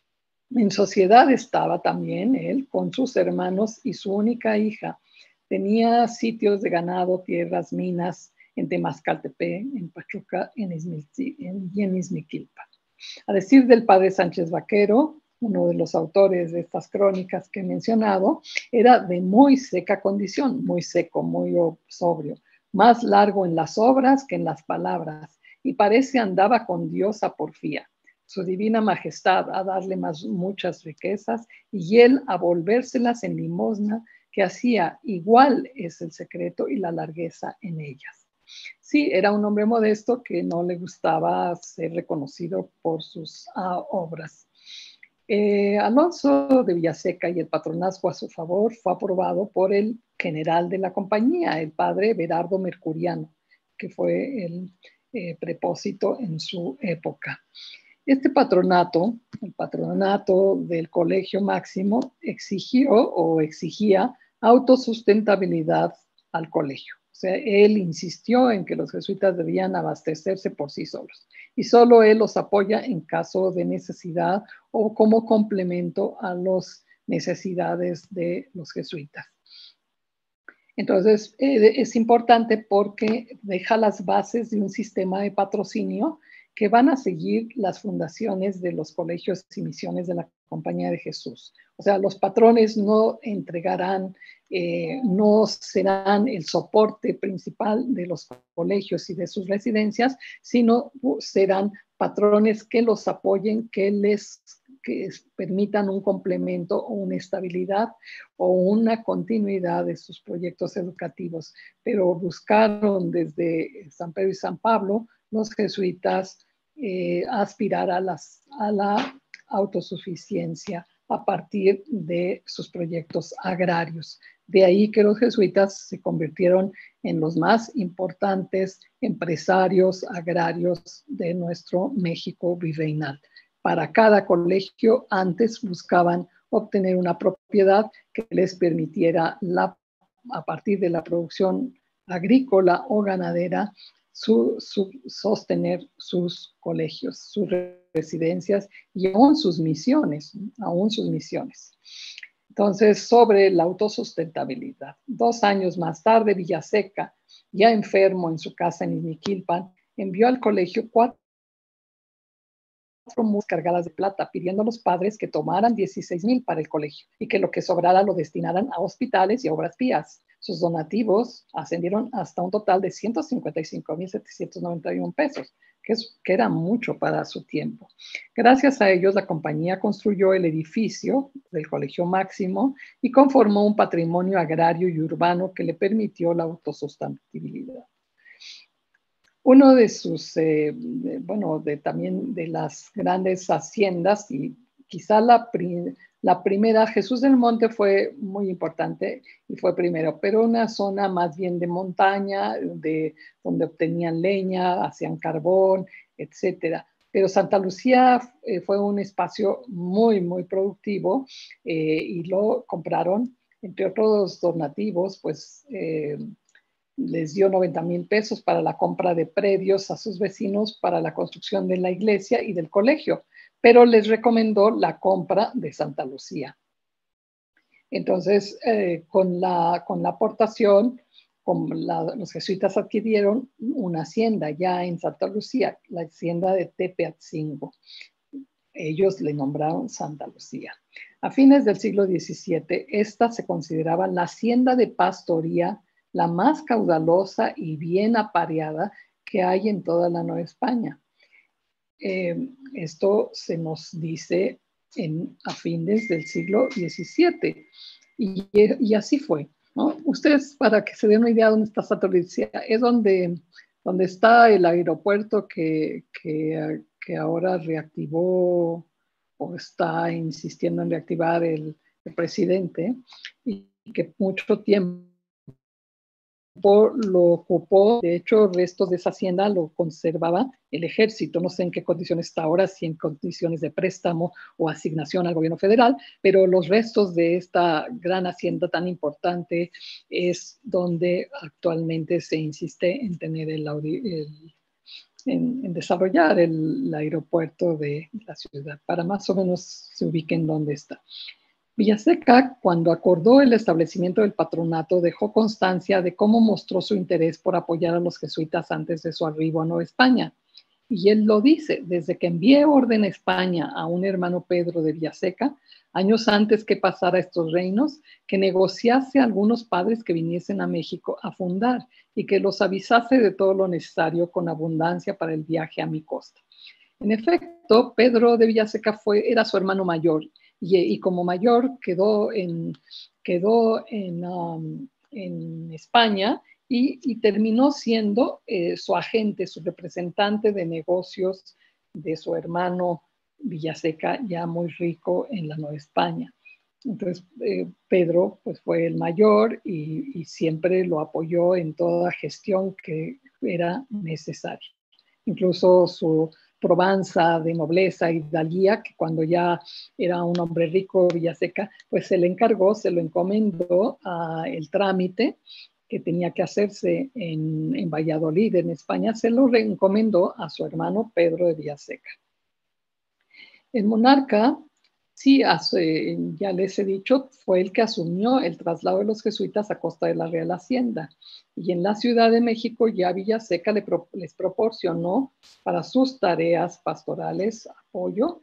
En sociedad estaba también él con sus hermanos y su única hija. Tenía sitios de ganado, tierras, minas, en Temascaltepec, en Pachuca en en, y en Izmiquilpan. A decir del padre Sánchez Vaquero, uno de los autores de estas crónicas que he mencionado, era de muy seca condición, muy seco, muy sobrio, más largo en las obras que en las palabras, y parece andaba con diosa porfía, su divina majestad a darle más, muchas riquezas, y él a volvérselas en limosna, que hacía igual es el secreto y la largueza en ellas. sí, era un hombre modesto que no le gustaba ser reconocido por sus uh, obras. Eh, Alonso de Villaseca y el patronazgo a su favor fue aprobado por el general de la compañía, el padre Berardo Mercuriano, que fue el eh, prepósito en su época. Este patronato, el patronato del Colegio Máximo, exigió o exigía autosustentabilidad al colegio. O sea, él insistió en que los jesuitas debían abastecerse por sí solos y solo él los apoya en caso de necesidad o como complemento a las necesidades de los jesuitas. Entonces, eh, es importante porque deja las bases de un sistema de patrocinio que van a seguir las fundaciones de los colegios y misiones de la Compañía de Jesús. O sea, los patrones no entregarán, eh, no serán el soporte principal de los colegios y de sus residencias, sino serán patrones que los apoyen, que les que permitan un complemento o una estabilidad o una continuidad de sus proyectos educativos. Pero buscaron desde San Pedro y San Pablo los jesuitas eh, aspirar a, las, a la autosuficiencia a partir de sus proyectos agrarios. De ahí que los jesuitas se convirtieron en los más importantes empresarios agrarios de nuestro México virreinal. Para cada colegio antes buscaban obtener una propiedad que les permitiera, la, a partir de la producción agrícola o ganadera, su, su, sostener sus colegios, sus residencias y aún sus misiones, aún sus misiones. Entonces, sobre la autosustentabilidad. Dos años más tarde, Villaseca, ya enfermo en su casa en Izmiquilpan, envió al colegio cuatro cargadas de plata, pidiendo a los padres que tomaran dieciséis mil para el colegio y que lo que sobrara lo destinaran a hospitales y obras pías. Sus donativos ascendieron hasta un total de ciento cincuenta y cinco mil setecientos noventa y uno pesos, que, es, que era mucho para su tiempo. Gracias a ellos, la compañía construyó el edificio del Colegio Máximo y conformó un patrimonio agrario y urbano que le permitió la autosustentabilidad. Uno de sus, eh, de, bueno, de, también de las grandes haciendas, y quizá la, pri la primera, Jesús del Monte fue muy importante y fue primero, pero una zona más bien de montaña, de, donde obtenían leña, hacían carbón, etcétera. Pero Santa Lucía eh, fue un espacio muy, muy productivo eh, y lo compraron, entre otros donativos, pues, eh, les dio noventa mil pesos para la compra de predios a sus vecinos para la construcción de la iglesia y del colegio, pero les recomendó la compra de Santa Lucía. Entonces, eh, con, la, con la aportación, con la, los jesuitas adquirieron una hacienda ya en Santa Lucía, la hacienda de Tepeatzingo. Ellos le nombraron Santa Lucía. A fines del siglo diecisiete, esta se consideraba la hacienda de pastoría la más caudalosa y bien apareada que hay en toda la Nueva España. Eh, esto se nos dice en, a fines del siglo diecisiete. Y, y así fue, ¿no? Ustedes, para que se den una idea de dónde está Santa Lucía, es donde, donde está el aeropuerto que, que, que ahora reactivó o está insistiendo en reactivar el, el presidente, y que mucho tiempo lo ocupó. De hecho, restos de esa hacienda lo conservaba el ejército. No sé en qué condiciones está ahora, si en condiciones de préstamo o asignación al gobierno federal, pero los restos de esta gran hacienda tan importante es donde actualmente se insiste en tener el, el en, en desarrollar el, el aeropuerto de la ciudad, para más o menos se ubiquen dónde está. Villaseca, cuando acordó el establecimiento del patronato, dejó constancia de cómo mostró su interés por apoyar a los jesuitas antes de su arribo a Nueva España. Y él lo dice: desde que envié orden a España a un hermano Pedro de Villaseca, años antes que pasara estos reinos, que negociase a algunos padres que viniesen a México a fundar y que los avisase de todo lo necesario con abundancia para el viaje a mi costa. En efecto, Pedro de Villaseca fue, era su hermano mayor, y, y como mayor quedó en, quedó en, um, en España y, y terminó siendo eh, su agente, su representante de negocios de su hermano Villaseca, ya muy rico en la Nueva España. Entonces, eh, Pedro pues, fue el mayor y, y siempre lo apoyó en toda gestión que era necesaria. Incluso su probanza de nobleza y hidalguía, que cuando ya era un hombre rico, Villaseca, pues se le encargó, se lo encomendó a el trámite que tenía que hacerse en, en Valladolid, en España, se lo encomendó a su hermano Pedro de Villaseca. El monarca, sí, hace, ya les he dicho, fue el que asumió el traslado de los jesuitas a costa de la Real Hacienda. Y en la Ciudad de México ya Villaseca le pro, les proporcionó para sus tareas pastorales apoyo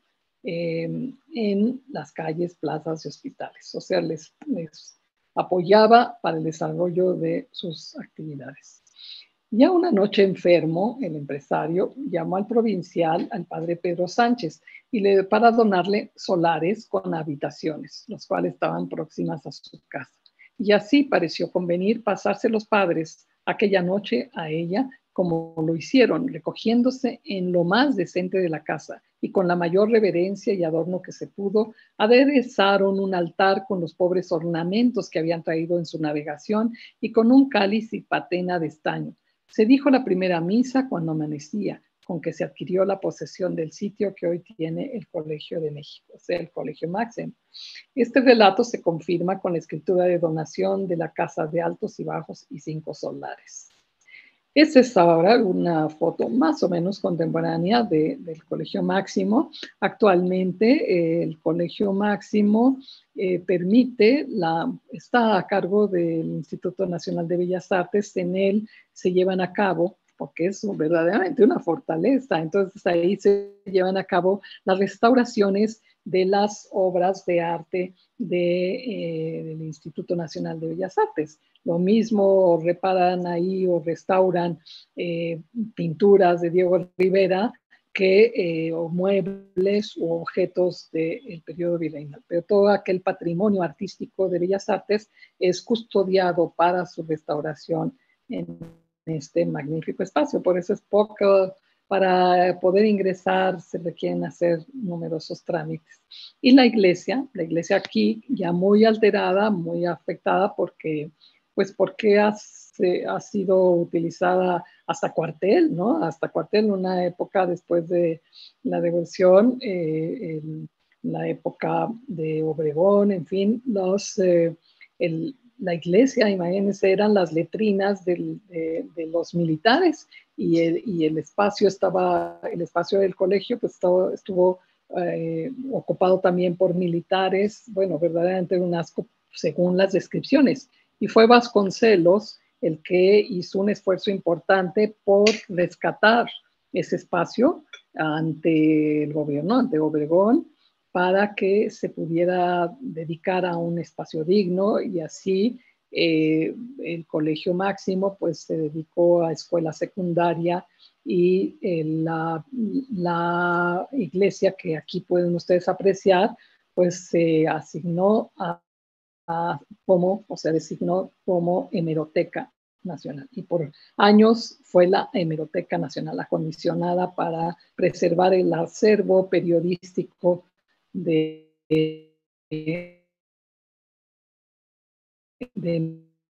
eh, en las calles, plazas y hospitales. O sea, les, les apoyaba para el desarrollo de sus actividades. Ya una noche enfermo, el empresario llamó al provincial, al padre Pedro Sánchez, y le, para donarle solares con habitaciones, los cuales estaban próximas a su casa. Y así pareció convenir pasarse los padres aquella noche a ella, como lo hicieron, recogiéndose en lo más decente de la casa y con la mayor reverencia y adorno que se pudo, aderezaron un altar con los pobres ornamentos que habían traído en su navegación y con un cáliz y patena de estaño. Se dijo la primera misa cuando amanecía, con que se adquirió la posesión del sitio que hoy tiene el Colegio de México, o sea, el Colegio Máximo. Este relato se confirma con la escritura de donación de la Casa de Altos y Bajos y Cinco Solares. Esta es ahora una foto más o menos contemporánea de, del Colegio Máximo. Actualmente eh, el Colegio Máximo eh, permite, la, está a cargo del Instituto Nacional de Bellas Artes. En él se llevan a cabo, porque es verdaderamente una fortaleza, entonces ahí se llevan a cabo las restauraciones de las obras de arte de, eh, del Instituto Nacional de Bellas Artes. Lo mismo reparan ahí o restauran eh, pinturas de Diego Rivera que eh, o muebles u objetos del periodo virreinal. Pero todo aquel patrimonio artístico de Bellas Artes es custodiado para su restauración en este magnífico espacio. Por eso es poco. Para poder ingresar se requieren hacer numerosos trámites. Y la iglesia, la iglesia aquí ya muy alterada, muy afectada porque, pues porque ha, se, ha sido utilizada hasta cuartel, ¿no? Hasta cuartel en una época después de la revolución, eh, en la época de Obregón, en fin, los, eh, el, la iglesia, imagínense, eran las letrinas del, de, de los militares y el, y el espacio estaba, el espacio del colegio pues estuvo, estuvo eh, ocupado también por militares, bueno, verdaderamente un asco según las descripciones. Y fue Vasconcelos el que hizo un esfuerzo importante por rescatar ese espacio ante el gobierno, ante Obregón, para que se pudiera dedicar a un espacio digno y así eh, el Colegio Máximo pues se dedicó a escuela secundaria y eh, la, la iglesia que aquí pueden ustedes apreciar pues se asignó a, a como, o sea, designó como hemeroteca nacional y por años fue la Hemeroteca Nacional acondicionada para preservar el acervo periodístico de, de, de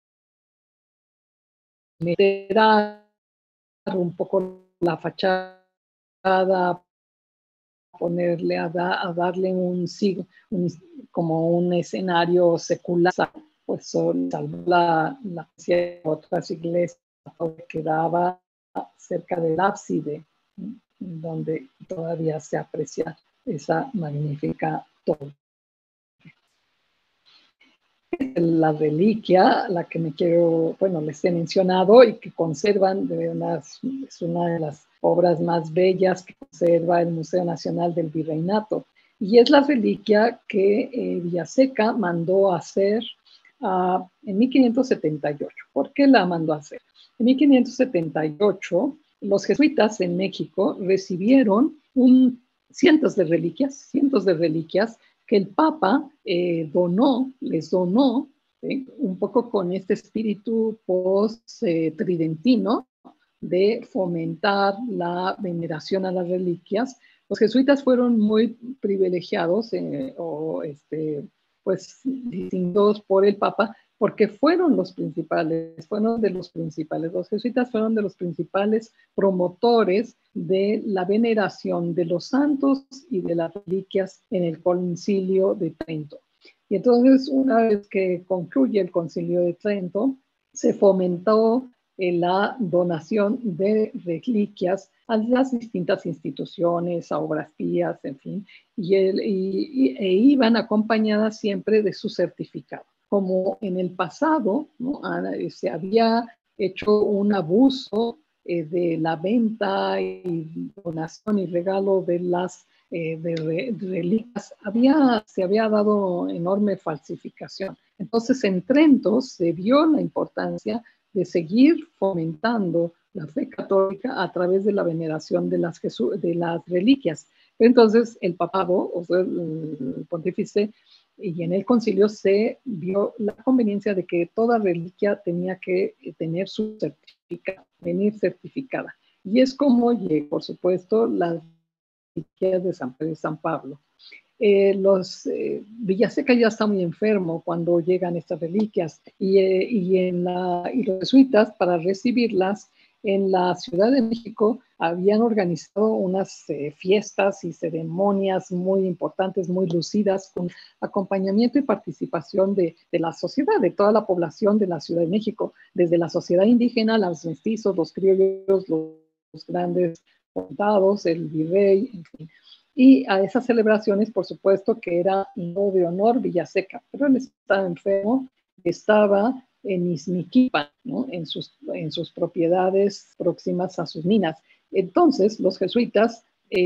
meter un poco la fachada, ponerle a, da, a darle un, un como un escenario secular, pues son la, la otras iglesias quedaba cerca del ábside, donde todavía se aprecia esa magnífica torre. La reliquia, la que me quiero, bueno, les he mencionado y que conservan, de una, es una de las obras más bellas que conserva el Museo Nacional del Virreinato. Y es la reliquia que eh, Villaseca mandó a hacer uh, en mil quinientos setenta y ocho. ¿Por qué la mandó a hacer? En mil quinientos setenta y ocho, los jesuitas en México recibieron un, cientos de reliquias, cientos de reliquias que el Papa eh, donó, les donó ¿sí? Un poco con este espíritu post-tridentino de fomentar la veneración a las reliquias. Los jesuitas fueron muy privilegiados eh, o este, pues distinguidos por el Papa porque fueron los principales, fueron de los principales. Los jesuitas fueron de los principales promotores de la veneración de los santos y de las reliquias en el Concilio de Trento. Y entonces, una vez que concluye el Concilio de Trento, se fomentó en la donación de reliquias a las distintas instituciones, a obras pías, en fin, y, el, y, e iban acompañadas siempre de su certificado. Como en el pasado, ¿no? Se había hecho un abuso eh, de la venta y donación y regalo de las eh, de, re, de reliquias, había, se había dado enorme falsificación. Entonces, en Trento se vio la importancia de seguir fomentando la fe católica a través de la veneración de las, de las reliquias. Entonces, el papado, o sea, el pontífice, y en el concilio se vio la conveniencia de que toda reliquia tenía que tener su certificado, venir certificada. Y es como, por supuesto, las reliquias de San Pedro y San Pablo. Eh, los eh, Villaseca ya está muy enfermo cuando llegan estas reliquias y, eh, y, en la, y los jesuitas, para recibirlas en la Ciudad de México, habían organizado unas eh, fiestas y ceremonias muy importantes, muy lucidas, con acompañamiento y participación de, de la sociedad, de toda la población de la Ciudad de México, desde la sociedad indígena, los mestizos, los criollos, los, los grandes condados, el virrey, en fin. Y a esas celebraciones, por supuesto, que era no de honor Villaseca, pero él estaba enfermo, estaba en Izmiquipan, ¿no? en, sus, en sus propiedades próximas a sus minas. Entonces, los jesuitas,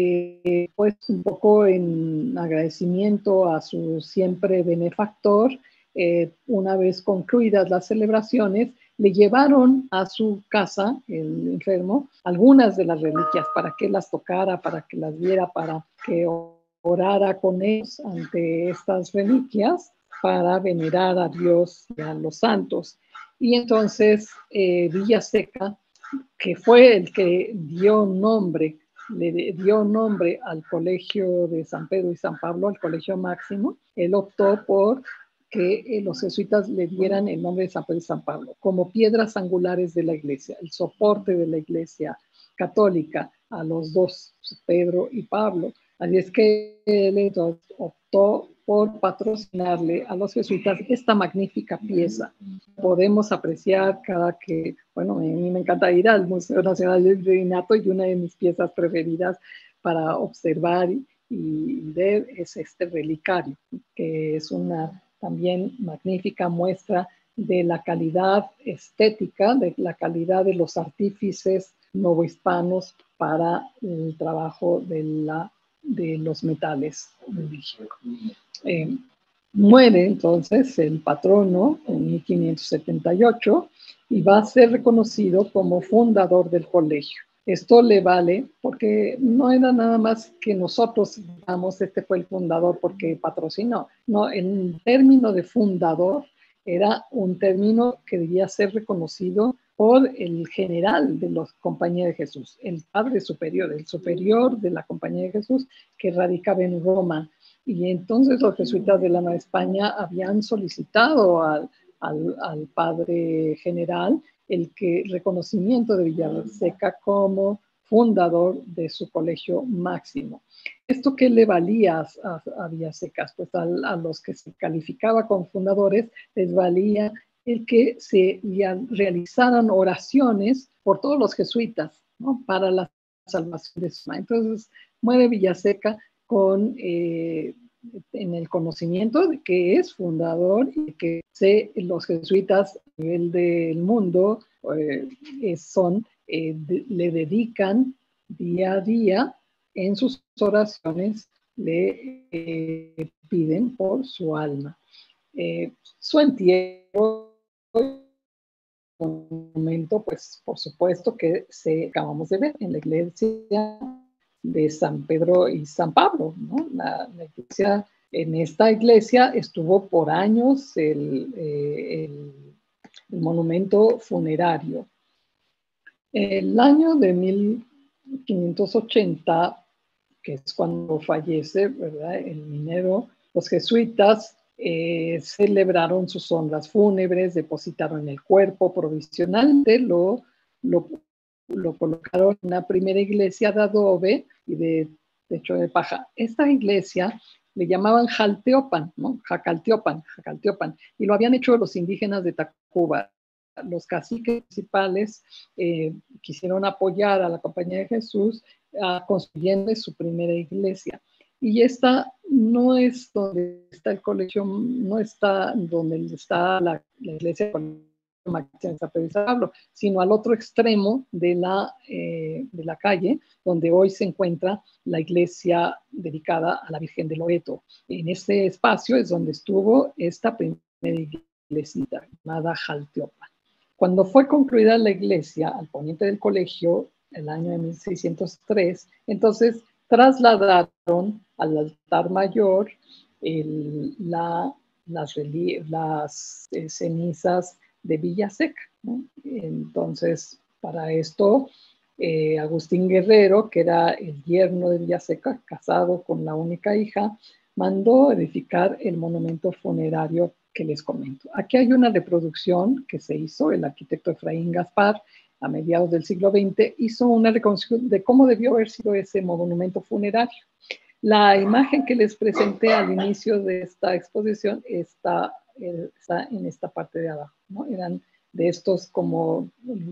eh, pues un poco en agradecimiento a su siempre benefactor, eh, una vez concluidas las celebraciones, le llevaron a su casa, el enfermo, algunas de las reliquias para que las tocara, para que las viera, para que orara con ellos ante estas reliquias, para venerar a Dios y a los santos. Y entonces eh, Villaseca, que fue el que dio nombre, le dio nombre al colegio de San Pedro y San Pablo, al colegio máximo, él optó por que eh, los jesuitas le dieran el nombre de San Pedro y San Pablo, como piedras angulares de la iglesia, el soporte de la iglesia católica a los dos, Pedro y Pablo. Así es que él optó por patrocinarle a los jesuitas esta magnífica pieza. Podemos apreciar cada que, bueno, a mí me encanta ir al Museo Nacional del Virreinato y una de mis piezas preferidas para observar y, y ver es este relicario, que es una también magnífica muestra de la calidad estética, de la calidad de los artífices novohispanos para el trabajo de, la, de los metales de México. Eh, muere entonces el patrono en mil quinientos setenta y ocho y va a ser reconocido como fundador del colegio. Esto le vale porque no era nada más que nosotros digamos, este fue el fundador porque patrocinó. No, el término de fundador era un término que debía ser reconocido por el general de la Compañía de Jesús, el padre superior, el superior de la Compañía de Jesús que radicaba en Roma. Y entonces los jesuitas de la Nueva España habían solicitado al, al, al padre general el que, reconocimiento de Villaseca como fundador de su colegio máximo. ¿Esto qué le valía a, a Villaseca? Pues a, a los que se calificaba como fundadores les valía el que se realizaran oraciones por todos los jesuitas, ¿no? Para la salvación de su alma. Entonces muere Villaseca con, eh, en el conocimiento de que es fundador y que se, los jesuitas a nivel del mundo eh, son, eh, de, le dedican día a día en sus oraciones, le eh, piden por su alma. Eh, su entierro, un momento, pues por supuesto que se acabamos de ver en la iglesia de San Pedro y San Pablo, ¿no? La, la iglesia En esta iglesia estuvo por años el, eh, el, el monumento funerario. El año de mil quinientos ochenta, que es cuando fallece, ¿verdad?, el minero, los jesuitas eh, celebraron sus honras fúnebres, depositaron el cuerpo provisionalmente, lo, lo, lo colocaron en una primera iglesia de adobe y de techo de paja. Esta iglesia le llamaban Jalteopan, ¿no? Jacalteopan, Jacalteopan, y lo habían hecho los indígenas de Tacuba. Los caciques principales eh, quisieron apoyar a la Compañía de Jesús uh, construyendo su primera iglesia. Y esta no es donde está el colegio, no está donde está la, la iglesia de San Pedro y San Pablo, sino al otro extremo de la, eh, de la calle, donde hoy se encuentra la iglesia dedicada a la Virgen de Loreto. En este espacio es donde estuvo esta primera iglesia llamada Jalteopan. Cuando fue concluida la iglesia al poniente del colegio, el año de mil seiscientos tres, entonces trasladaron al altar mayor el, la, las, las eh, cenizas de Villaseca, ¿no? Entonces, para esto, eh, Agustín Guerrero, que era el yerno de Villaseca, casado con la única hija, mandó edificar el monumento funerario que les comento. Aquí hay una reproducción que se hizo, el arquitecto Efraín Gaspar, a mediados del siglo veinte, hizo una reconstrucción de cómo debió haber sido ese monumento funerario. La imagen que les presenté al inicio de esta exposición está, está en esta parte de abajo, ¿no? Eran de estos como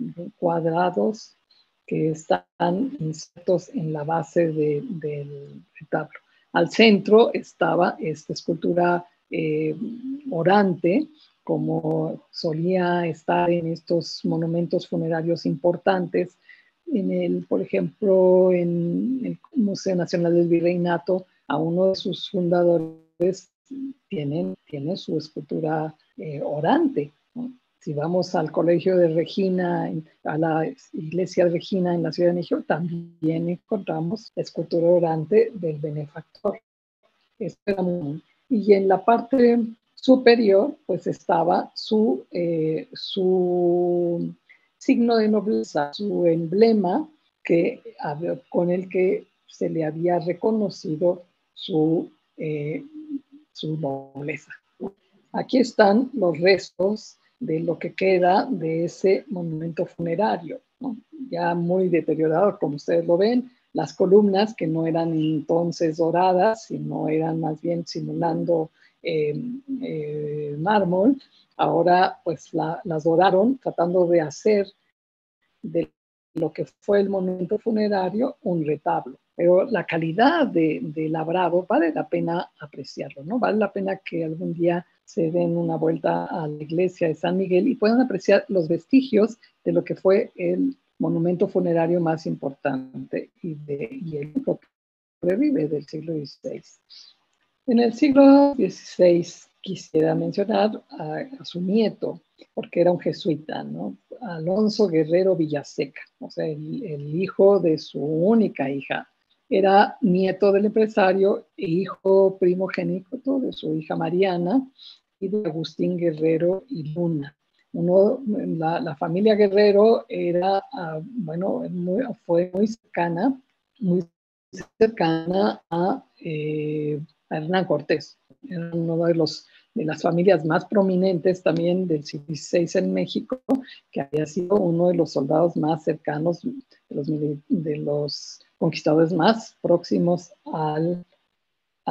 cuadrados que están insertos en la base de, del retablo. Al centro estaba esta escultura eh, orante, como solía estar en estos monumentos funerarios importantes. En el, por ejemplo, en el Museo Nacional del Virreinato, a uno de sus fundadores tienen, tiene su escultura eh, orante, ¿no? Si vamos al colegio de Regina, a la iglesia de Regina en la Ciudad de México, también encontramos la escultura orante del benefactor. Esto era muy, y en la parte superior, pues estaba su, eh, su signo de nobleza, su emblema que, con el que se le había reconocido su, eh, su nobleza. Aquí están los restos de lo que queda de ese monumento funerario, ¿no? Ya muy deteriorado, como ustedes lo ven, las columnas que no eran entonces doradas, sino eran más bien simulando eh, eh, mármol, ahora pues la, las doraron tratando de hacer de lo que fue el monumento funerario un retablo. Pero la calidad de, de labrado vale la pena apreciarlo, ¿no? Vale la pena que algún día se den una vuelta a la iglesia de San Miguel y puedan apreciar los vestigios de lo que fue el monumento funerario más importante y, de, y el que sobrevive del siglo dieciséis. En el siglo dieciséis quisiera mencionar a, a su nieto, porque era un jesuita, ¿no? Alonso Guerrero Villaseca, o sea, el, el hijo de su única hija. Era nieto del empresario e hijo primogénito de su hija Mariana y de Agustín Guerrero y Luna. Uno, la, la familia Guerrero era, uh, bueno, muy, fue muy cercana, muy cercana a, eh, a Hernán Cortés. Era uno de los de las familias más prominentes también del siglo dieciséis en México, que había sido uno de los soldados más cercanos, de los, de los conquistadores más próximos al, a,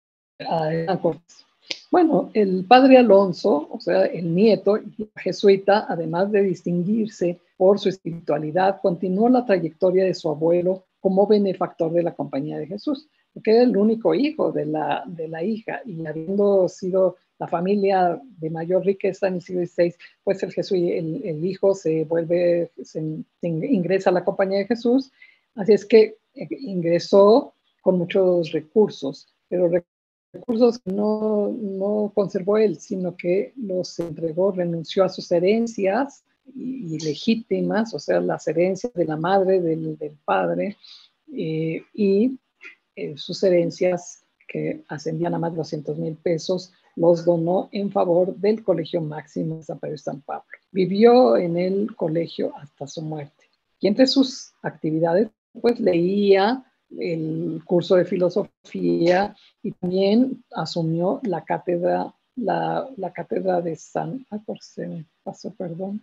a Hernán Cortés. Bueno, el padre Alonso, o sea, el nieto jesuita, además de distinguirse por su espiritualidad, continuó la trayectoria de su abuelo como benefactor de la Compañía de Jesús, porque era el único hijo de la, de la hija, y habiendo sido la familia de mayor riqueza en el siglo dieciséis, pues el, Jesús, el, el hijo se vuelve, se, se ingresa a la Compañía de Jesús, así es que ingresó con muchos recursos, pero recursos que no, no conservó él, sino que los entregó, renunció a sus herencias ilegítimas, o sea, las herencias de la madre, del, del padre, eh, y eh, sus herencias que ascendían a más de doscientos mil pesos, los donó en favor del Colegio Máximo de San Pedro y San Pablo. Vivió en el colegio hasta su muerte. Y entre sus actividades, pues leía el curso de filosofía y también asumió la cátedra, la, la cátedra de San... Ah, por se me pasó, perdón.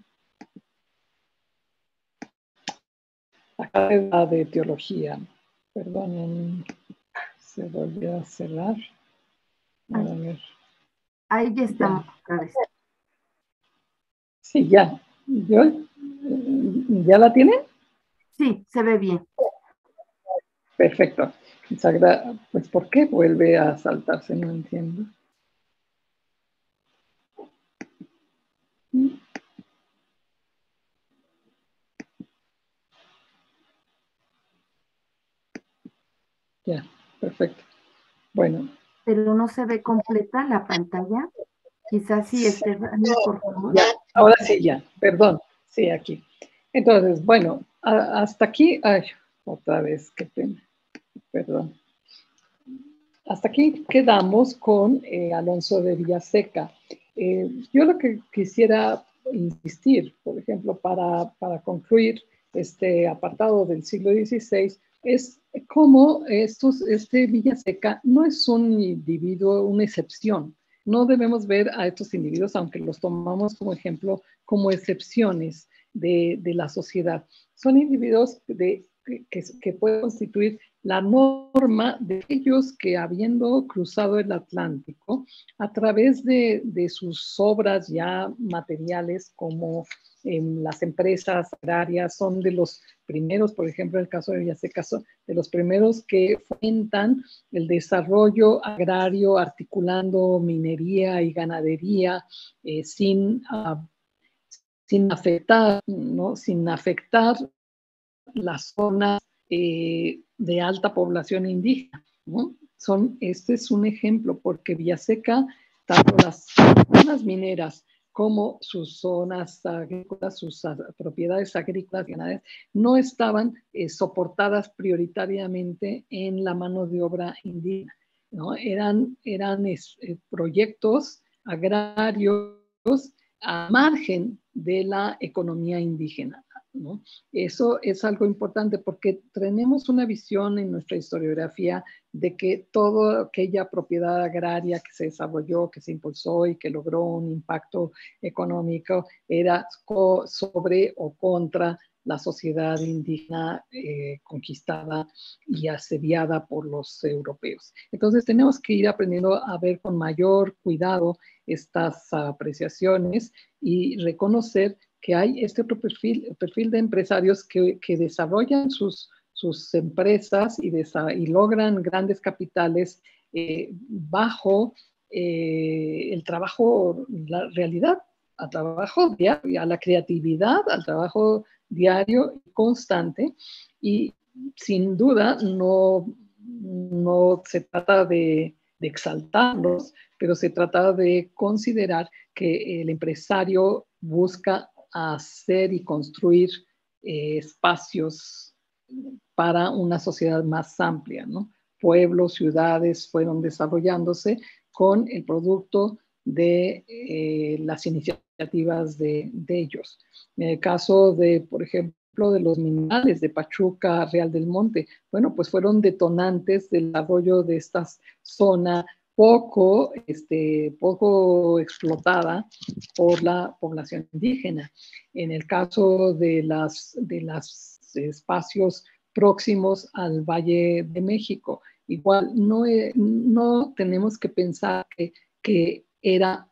La cátedra de teología. Perdón, se volvió a cerrar. A ver. Ahí ya estamos otra vez. Sí, ya. ¿Yo? ¿Ya la tienen? Sí, se ve bien. Perfecto. Pues, ¿por qué vuelve a saltarse? No entiendo. Ya, perfecto. Bueno. Pero no se ve completa la pantalla. Quizás sí, Estefanía, por favor. Ya, ahora sí, ya. Perdón. Sí, aquí. Entonces, bueno, a, hasta aquí. Ay, otra vez, qué pena. Perdón. Hasta aquí quedamos con eh, Alonso de Villaseca. Eh, yo lo que quisiera insistir, por ejemplo, para, para concluir este apartado del siglo dieciséis, es cómo estos, este Villaseca no es un individuo, una excepción. No debemos ver a estos individuos, aunque los tomamos como ejemplo, como excepciones de, de la sociedad. Son individuos de, que, que pueden constituir la norma de ellos que, habiendo cruzado el Atlántico, a través de, de sus obras ya materiales, como en las empresas agrarias, son de los primeros, por ejemplo, en el caso de Villaseca, son de los primeros que fomentan el desarrollo agrario, articulando minería y ganadería, eh, sin, uh, sin afectar, ¿no? sin afectar las zonas eh, de alta población indígena, ¿no? Son, este es un ejemplo, porque Villaseca, tanto las zonas mineras como sus zonas agrícolas, sus propiedades agrícolas y ganaderas, no estaban eh, soportadas prioritariamente en la mano de obra indígena, ¿no? Eran, eran eh, proyectos agrarios a margen de la economía indígena, ¿no? Eso es algo importante porque tenemos una visión en nuestra historiografía de que toda aquella propiedad agraria que se desarrolló, que se impulsó y que logró un impacto económico era sobre o contra la sociedad indígena eh, conquistada y asediada por los europeos. Entonces tenemos que ir aprendiendo a ver con mayor cuidado estas apreciaciones y reconocer que hay este otro perfil, perfil de empresarios que, que desarrollan sus, sus empresas y, y logran grandes capitales eh, bajo eh, el trabajo, la realidad, al trabajo diario, a la creatividad, al trabajo diario y constante. Y sin duda no, no se trata de, de exaltarlos, pero se trata de considerar que el empresario busca hacer y construir eh, espacios para una sociedad más amplia, ¿no? Pueblos, ciudades fueron desarrollándose con el producto de eh, las iniciativas de, de ellos. En el caso de, por ejemplo, de los minerales de Pachuca, Real del Monte, bueno, pues fueron detonantes del desarrollo de esta zona poco, este, poco explotada por la población indígena. En el caso de las, de los espacios próximos al Valle de México, igual no, no tenemos que pensar que, que era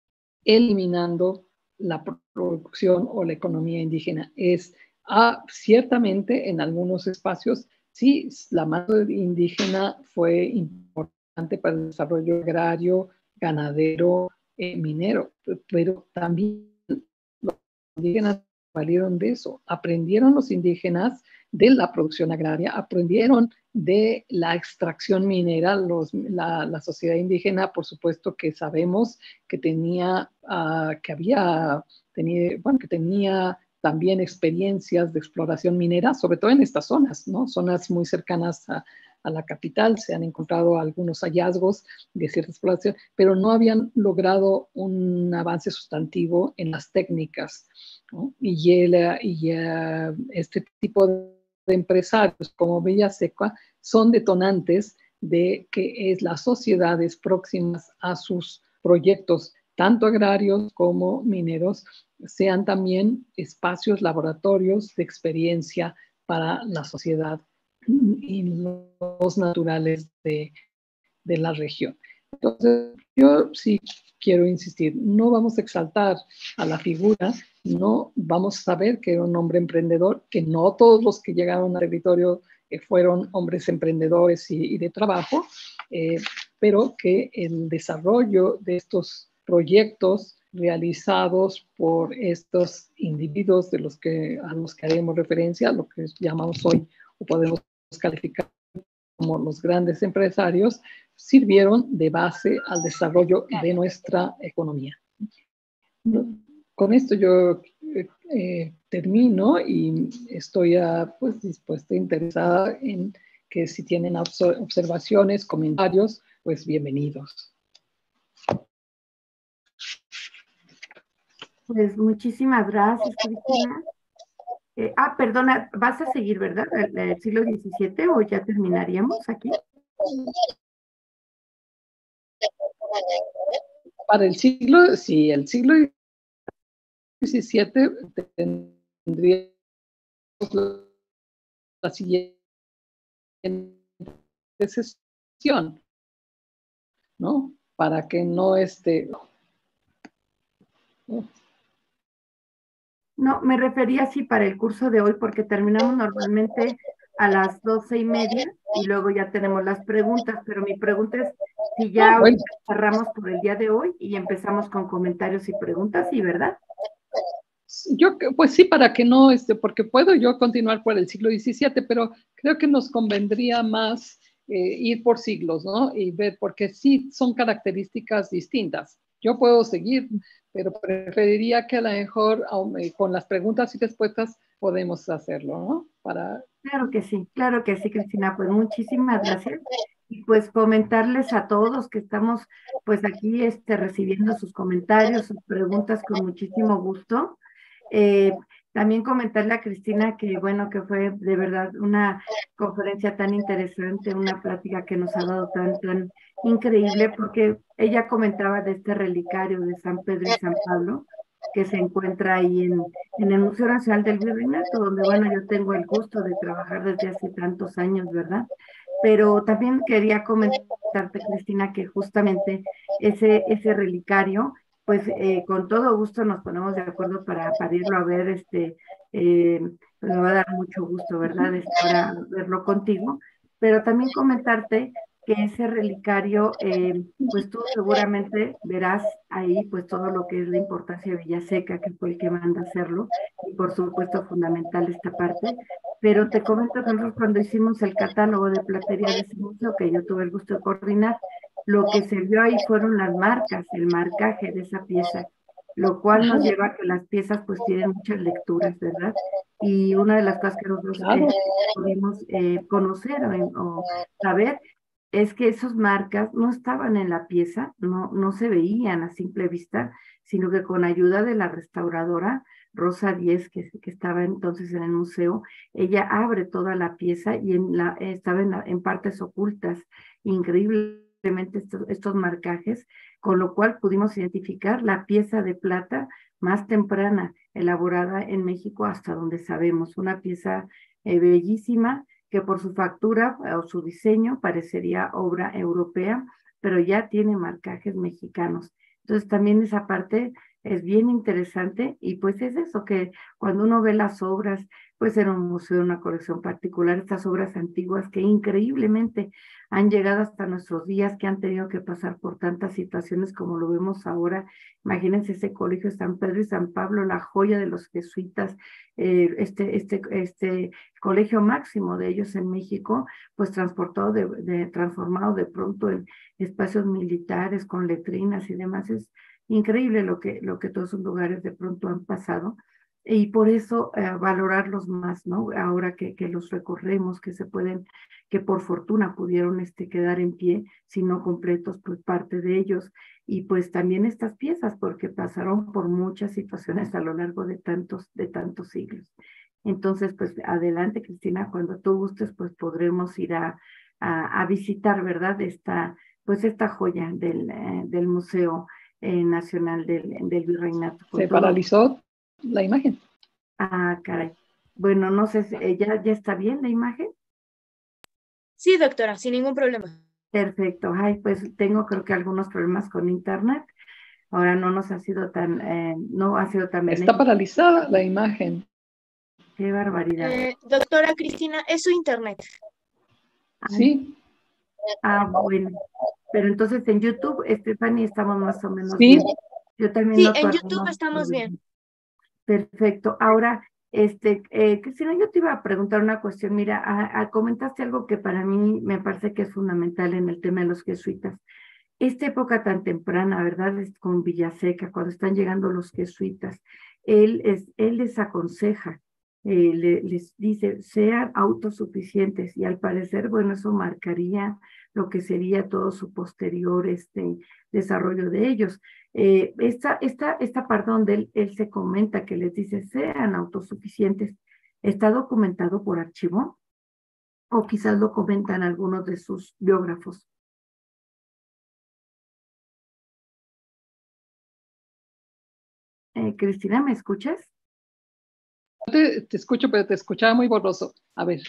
eliminando la producción o la economía indígena. Es ah, ciertamente en algunos espacios, sí, la mano indígena fue importante para el desarrollo agrario, ganadero, eh, minero, pero también los indígenas valieron de eso. Aprendieron los indígenas de la producción agraria, aprendieron de la extracción minera. Los, la, la sociedad indígena, por supuesto que sabemos que tenía, uh, que había, tenía, bueno, que tenía también experiencias de exploración minera, sobre todo en estas zonas, ¿no? Zonas muy cercanas a, a la capital, se han encontrado algunos hallazgos de ciertas poblaciones, pero no habían logrado un avance sustantivo en las técnicas, ¿no? Y, el, y uh, este tipo de empresarios como Villaseca son detonantes de que es las sociedades próximas a sus proyectos, tanto agrarios como mineros, sean también espacios, laboratorios de experiencia para la sociedad y los naturales de, de la región. Entonces, yo sí quiero insistir, no vamos a exaltar a la figura, no vamos a saber que era un hombre emprendedor, que no todos los que llegaron al territorio eh, fueron hombres emprendedores y, y de trabajo, eh, pero que el desarrollo de estos proyectos realizados por estos individuos de los que, a los que haremos referencia, lo que llamamos hoy o podemos calificar como los grandes empresarios, sirvieron de base al desarrollo de nuestra economía. Con esto yo eh, termino y estoy a, pues, dispuesta, interesada en que si tienen observaciones, comentarios, pues bienvenidos. Pues muchísimas gracias, Cristina. Eh, ah, perdona, ¿vas a seguir, verdad? ¿El, el siglo diecisiete o ya terminaríamos aquí? Para el siglo, sí, el siglo diecisiete tendríamos la siguiente sesión, ¿no? Para que no esté... ¿no? No, me refería así para el curso de hoy, porque terminamos normalmente a las doce y media y luego ya tenemos las preguntas, pero mi pregunta es si ya Ah, bueno. cerramos por el día de hoy y empezamos con comentarios y preguntas, ¿sí, verdad? Yo, pues sí, para que no, este, porque puedo yo continuar por el siglo diecisiete, pero creo que nos convendría más eh, ir por siglos, ¿no? Y ver, porque sí son características distintas. Yo puedo seguir, pero preferiría que a lo mejor con las preguntas y respuestas podemos hacerlo, ¿no? Para... Claro que sí, claro que sí, Cristina, pues muchísimas gracias. Y pues comentarles a todos que estamos pues aquí este, recibiendo sus comentarios, sus preguntas con muchísimo gusto. Eh, también comentarle a Cristina que bueno, que fue de verdad una conferencia tan interesante, una plática que nos ha dado tan, tan increíble, porque ella comentaba de este relicario de San Pedro y San Pablo, que se encuentra ahí en, en el Museo Nacional del Virreinato, donde bueno, yo tengo el gusto de trabajar desde hace tantos años, ¿verdad? Pero también quería comentarte, Cristina, que justamente ese, ese relicario, pues eh, con todo gusto nos ponemos de acuerdo para, para irlo a ver, este, eh, pues me va a dar mucho gusto, ¿verdad? Este, ahora verlo contigo, pero también comentarte que ese relicario, eh, pues tú seguramente verás ahí pues todo lo que es la importancia de Villaseca, que fue el que manda hacerlo, y por supuesto fundamental esta parte, pero te comento que nosotros cuando hicimos el catálogo de platería de ese museo, que yo tuve el gusto de coordinar, lo que se vio ahí fueron las marcas, el marcaje de esa pieza, lo cual nos lleva a que las piezas pues tienen muchas lecturas, ¿verdad? Y una de las cosas que nosotros Claro. eh, pudimos eh, conocer o, o saber es que esas marcas no estaban en la pieza, no, no se veían a simple vista, sino que con ayuda de la restauradora Rosa Díez, que, que estaba entonces en el museo, ella abre toda la pieza y en la, estaba en, la, en partes ocultas, increíblemente estos, estos marcajes, con lo cual pudimos identificar la pieza de plata más temprana elaborada en México hasta donde sabemos, una pieza eh, bellísima, que por su factura o su diseño parecería obra europea, pero ya tiene marcajes mexicanos. Entonces también esa parte es bien interesante y pues es eso, que cuando uno ve las obras, pues en un museo, una colección particular, estas obras antiguas que increíblemente han llegado hasta nuestros días, que han tenido que pasar por tantas situaciones como lo vemos ahora. Imagínense ese colegio de San Pedro y San Pablo, la joya de los jesuitas, eh, este, este, este colegio máximo de ellos en México, pues transportado de, de, transformado de pronto en espacios militares con letrinas y demás. Es increíble lo que, lo que todos esos lugares de pronto han pasado. y por eso eh, valorarlos más, ¿no? Ahora que, que los recorremos, que se pueden, que por fortuna pudieron este, quedar en pie, si no completos, pues parte de ellos. Y pues también estas piezas, porque pasaron por muchas situaciones a lo largo de tantos, de tantos siglos. Entonces, pues adelante, Cristina, cuando tú gustes, pues podremos ir a, a, a visitar, ¿verdad? Esta, pues esta joya del, eh, del Museo eh, Nacional del, del Virreinato. Se todo. paralizó la imagen. Ah, caray. Bueno, no sé si eh, ya, ya está bien la imagen. Sí, doctora, sin ningún problema. Perfecto. Ay, pues tengo creo que algunos problemas con internet. Ahora no nos ha sido tan, eh, no ha sido tan Está benéfico. paralizada la imagen. Qué barbaridad. Eh, doctora Cristina, es su internet. Ay, Sí, ah, bueno. Pero entonces en YouTube, Stephanie, estamos más o menos sí. bien. Yo también Sí, noto en YouTube algunos estamos bien. problemas. Perfecto. Ahora, este, eh, Cristina, yo te iba a preguntar una cuestión. Mira, a- a- comentaste algo que para mí me parece que es fundamental en el tema de los jesuitas. Esta época tan temprana, ¿verdad? Es con Villaseca, cuando están llegando los jesuitas, él, es, él les aconseja, eh, le- les dice, sean autosuficientes, y al parecer, bueno, eso marcaría lo que sería todo su posterior este, desarrollo de ellos. Eh, esta, esta, esta parte donde él, él se comenta que les dice, sean autosuficientes, ¿está documentado por archivo? O quizás lo comentan algunos de sus biógrafos. Eh, Cristina, ¿me escuchas? Te, te escucho, pero te escuchaba muy borroso. A ver.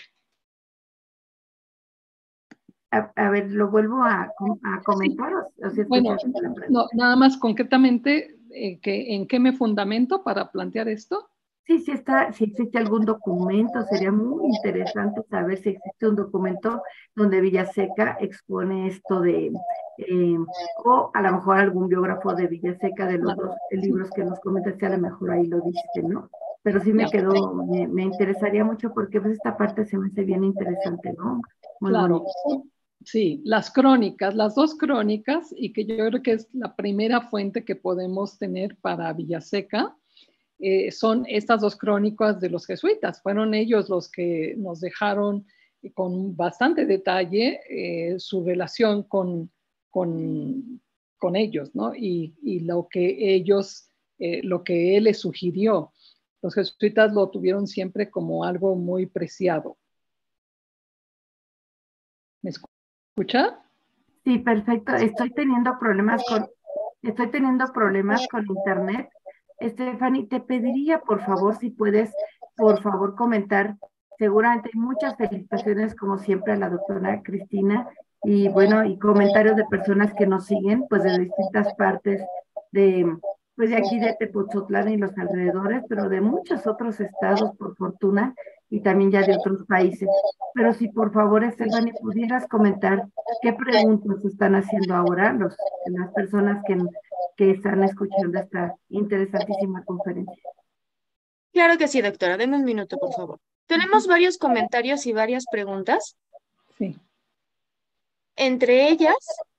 A, a ver, lo vuelvo a, a comentar, o, o si Bueno, escuchaste la pregunta. no, nada más concretamente, eh, que, ¿en qué me fundamento para plantear esto? Sí, sí está, si existe algún documento, sería muy interesante saber si existe un documento donde Villaseca expone esto de, eh, o a lo mejor algún biógrafo de Villaseca de los Ah, dos sí, libros que nos comentaste, a lo mejor ahí lo dice, ¿no? Pero sí me ya, quedó, me, me interesaría mucho porque pues esta parte se me hace bien interesante, ¿no? Muy claro. bonito. Sí, las crónicas, las dos crónicas, y que yo creo que es la primera fuente que podemos tener para Villaseca, eh, son estas dos crónicas de los jesuitas. Fueron ellos los que nos dejaron con bastante detalle eh, su relación con, con, con ellos, ¿no? Y, y, lo que ellos, eh, lo que él les sugirió. Los jesuitas lo tuvieron siempre como algo muy preciado. ¿Me escucha? Sí, perfecto. Estoy teniendo problemas con, estoy teniendo problemas con internet. Stephanie, te pediría, por favor, si puedes, por favor, comentar. Seguramente hay muchas felicitaciones, como siempre, a la doctora Cristina, y bueno, y comentarios de personas que nos siguen, pues de distintas partes de, pues de aquí de Tepoztlán y los alrededores, pero de muchos otros estados, por fortuna, y también ya de otros países. Pero si por favor, Stephanie, pudieras comentar qué preguntas están haciendo ahora los, las personas que, que están escuchando esta interesantísima conferencia. Claro que sí, doctora. Deme un minuto, por favor. Tenemos varios comentarios y varias preguntas. Sí. Entre ellas,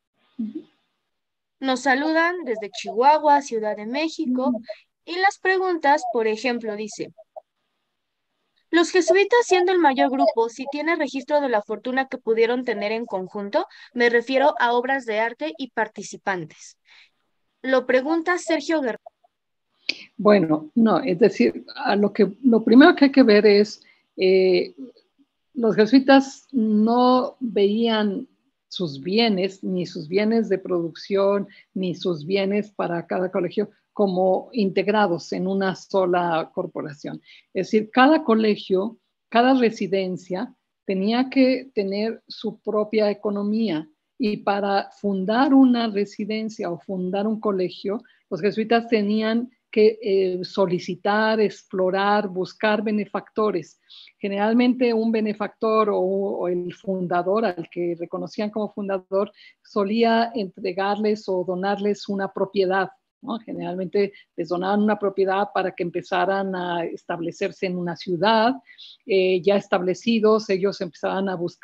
nos saludan desde Chihuahua, Ciudad de México, y las preguntas, por ejemplo, dice, los jesuitas siendo el mayor grupo, si tiene registro de la fortuna que pudieron tener en conjunto, me refiero a obras de arte y participantes. Lo pregunta Sergio Guerrero. Bueno, no, es decir, a lo, que, lo primero que hay que ver es, eh, los jesuitas no veían sus bienes, ni sus bienes de producción, ni sus bienes para cada colegio como integrados en una sola corporación. Es decir, cada colegio, cada residencia tenía que tener su propia economía, y para fundar una residencia o fundar un colegio, los jesuitas tenían que eh, solicitar, explorar, buscar benefactores. Generalmente un benefactor o, o el fundador, al que reconocían como fundador, solía entregarles o donarles una propiedad, ¿no? Generalmente les donaban una propiedad para que empezaran a establecerse en una ciudad. Eh, ya establecidos, ellos empezaban a buscar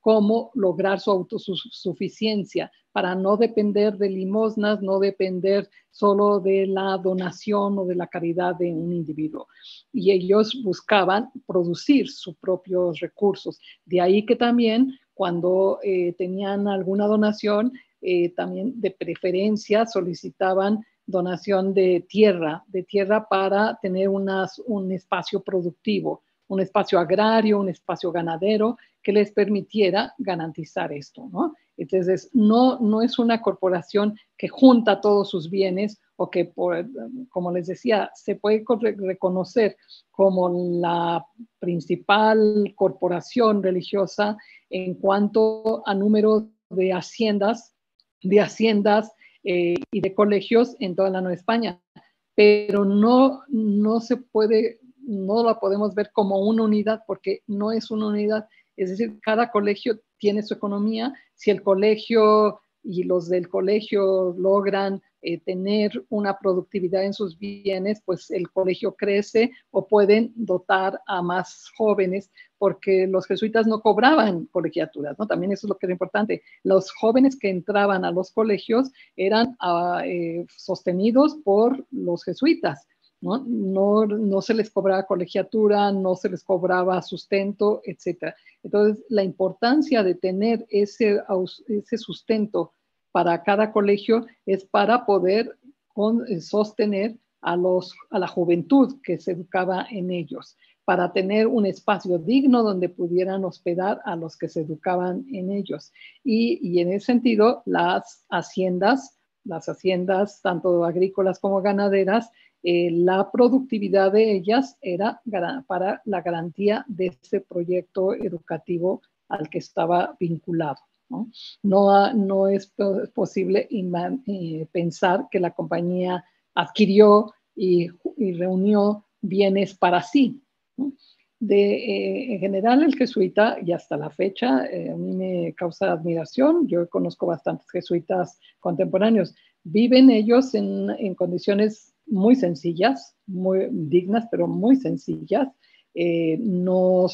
cómo lograr su autosuficiencia para no depender de limosnas, no depender solo de la donación o de la caridad de un individuo. Y ellos buscaban producir sus propios recursos. De ahí que también cuando eh, tenían alguna donación, eh, también de preferencia solicitaban donación de tierra, de tierra para tener unas, un espacio productivo, un espacio agrario, un espacio ganadero que les permitiera garantizar esto, ¿no? Entonces, no, no es una corporación que junta todos sus bienes o que, por, como les decía, se puede reconocer como la principal corporación religiosa en cuanto a número de haciendas, de haciendas eh, y de colegios en toda la Nueva España, pero no, no se puede, no la podemos ver como una unidad porque no es una unidad. Es decir, cada colegio tiene su economía. Si el colegio y los del colegio logran eh, tener una productividad en sus bienes, pues el colegio crece o pueden dotar a más jóvenes, porque los jesuitas no cobraban colegiaturas, ¿no? También eso es lo que era importante. Los jóvenes que entraban a los colegios eran uh, eh, sostenidos por los jesuitas. ¿No? No, no se les cobraba colegiatura, no se les cobraba sustento, etcétera. Entonces, la importancia de tener ese, ese sustento para cada colegio es para poder con, sostener a, los, a la juventud que se educaba en ellos, para tener un espacio digno donde pudieran hospedar a los que se educaban en ellos. Y, y en ese sentido, las haciendas, las haciendas tanto agrícolas como ganaderas, Eh, la productividad de ellas era para la garantía de ese proyecto educativo al que estaba vinculado. No, no, no es posible eh, pensar que la compañía adquirió y, y reunió bienes para sí, ¿no? De, eh, en general, el jesuita, y hasta la fecha, eh, a mí me causa admiración. Yo conozco bastantes jesuitas contemporáneos. Viven ellos en, en condiciones muy sencillas, muy dignas, pero muy sencillas. Eh, no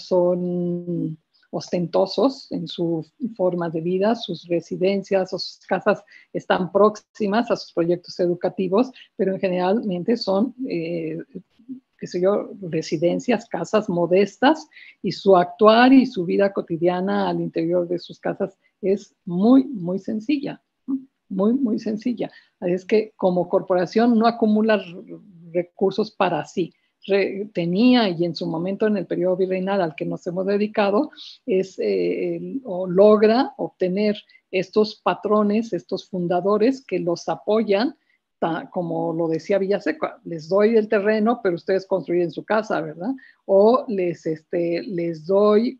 son ostentosos en su forma de vida, sus residencias, sus casas están próximas a sus proyectos educativos, pero en generalmente son, eh, qué sé yo, residencias, casas modestas, y su actuar y su vida cotidiana al interior de sus casas es muy, muy sencilla. Muy, muy sencilla. Es que como corporación no acumula recursos para sí. Re, tenía, y en su momento en el periodo virreinal al que nos hemos dedicado, es, eh, o logra obtener estos patrones, estos fundadores que los apoyan, ta, como lo decía Villaseca, les doy el terreno, pero ustedes construyen su casa, ¿verdad? O les, este, les doy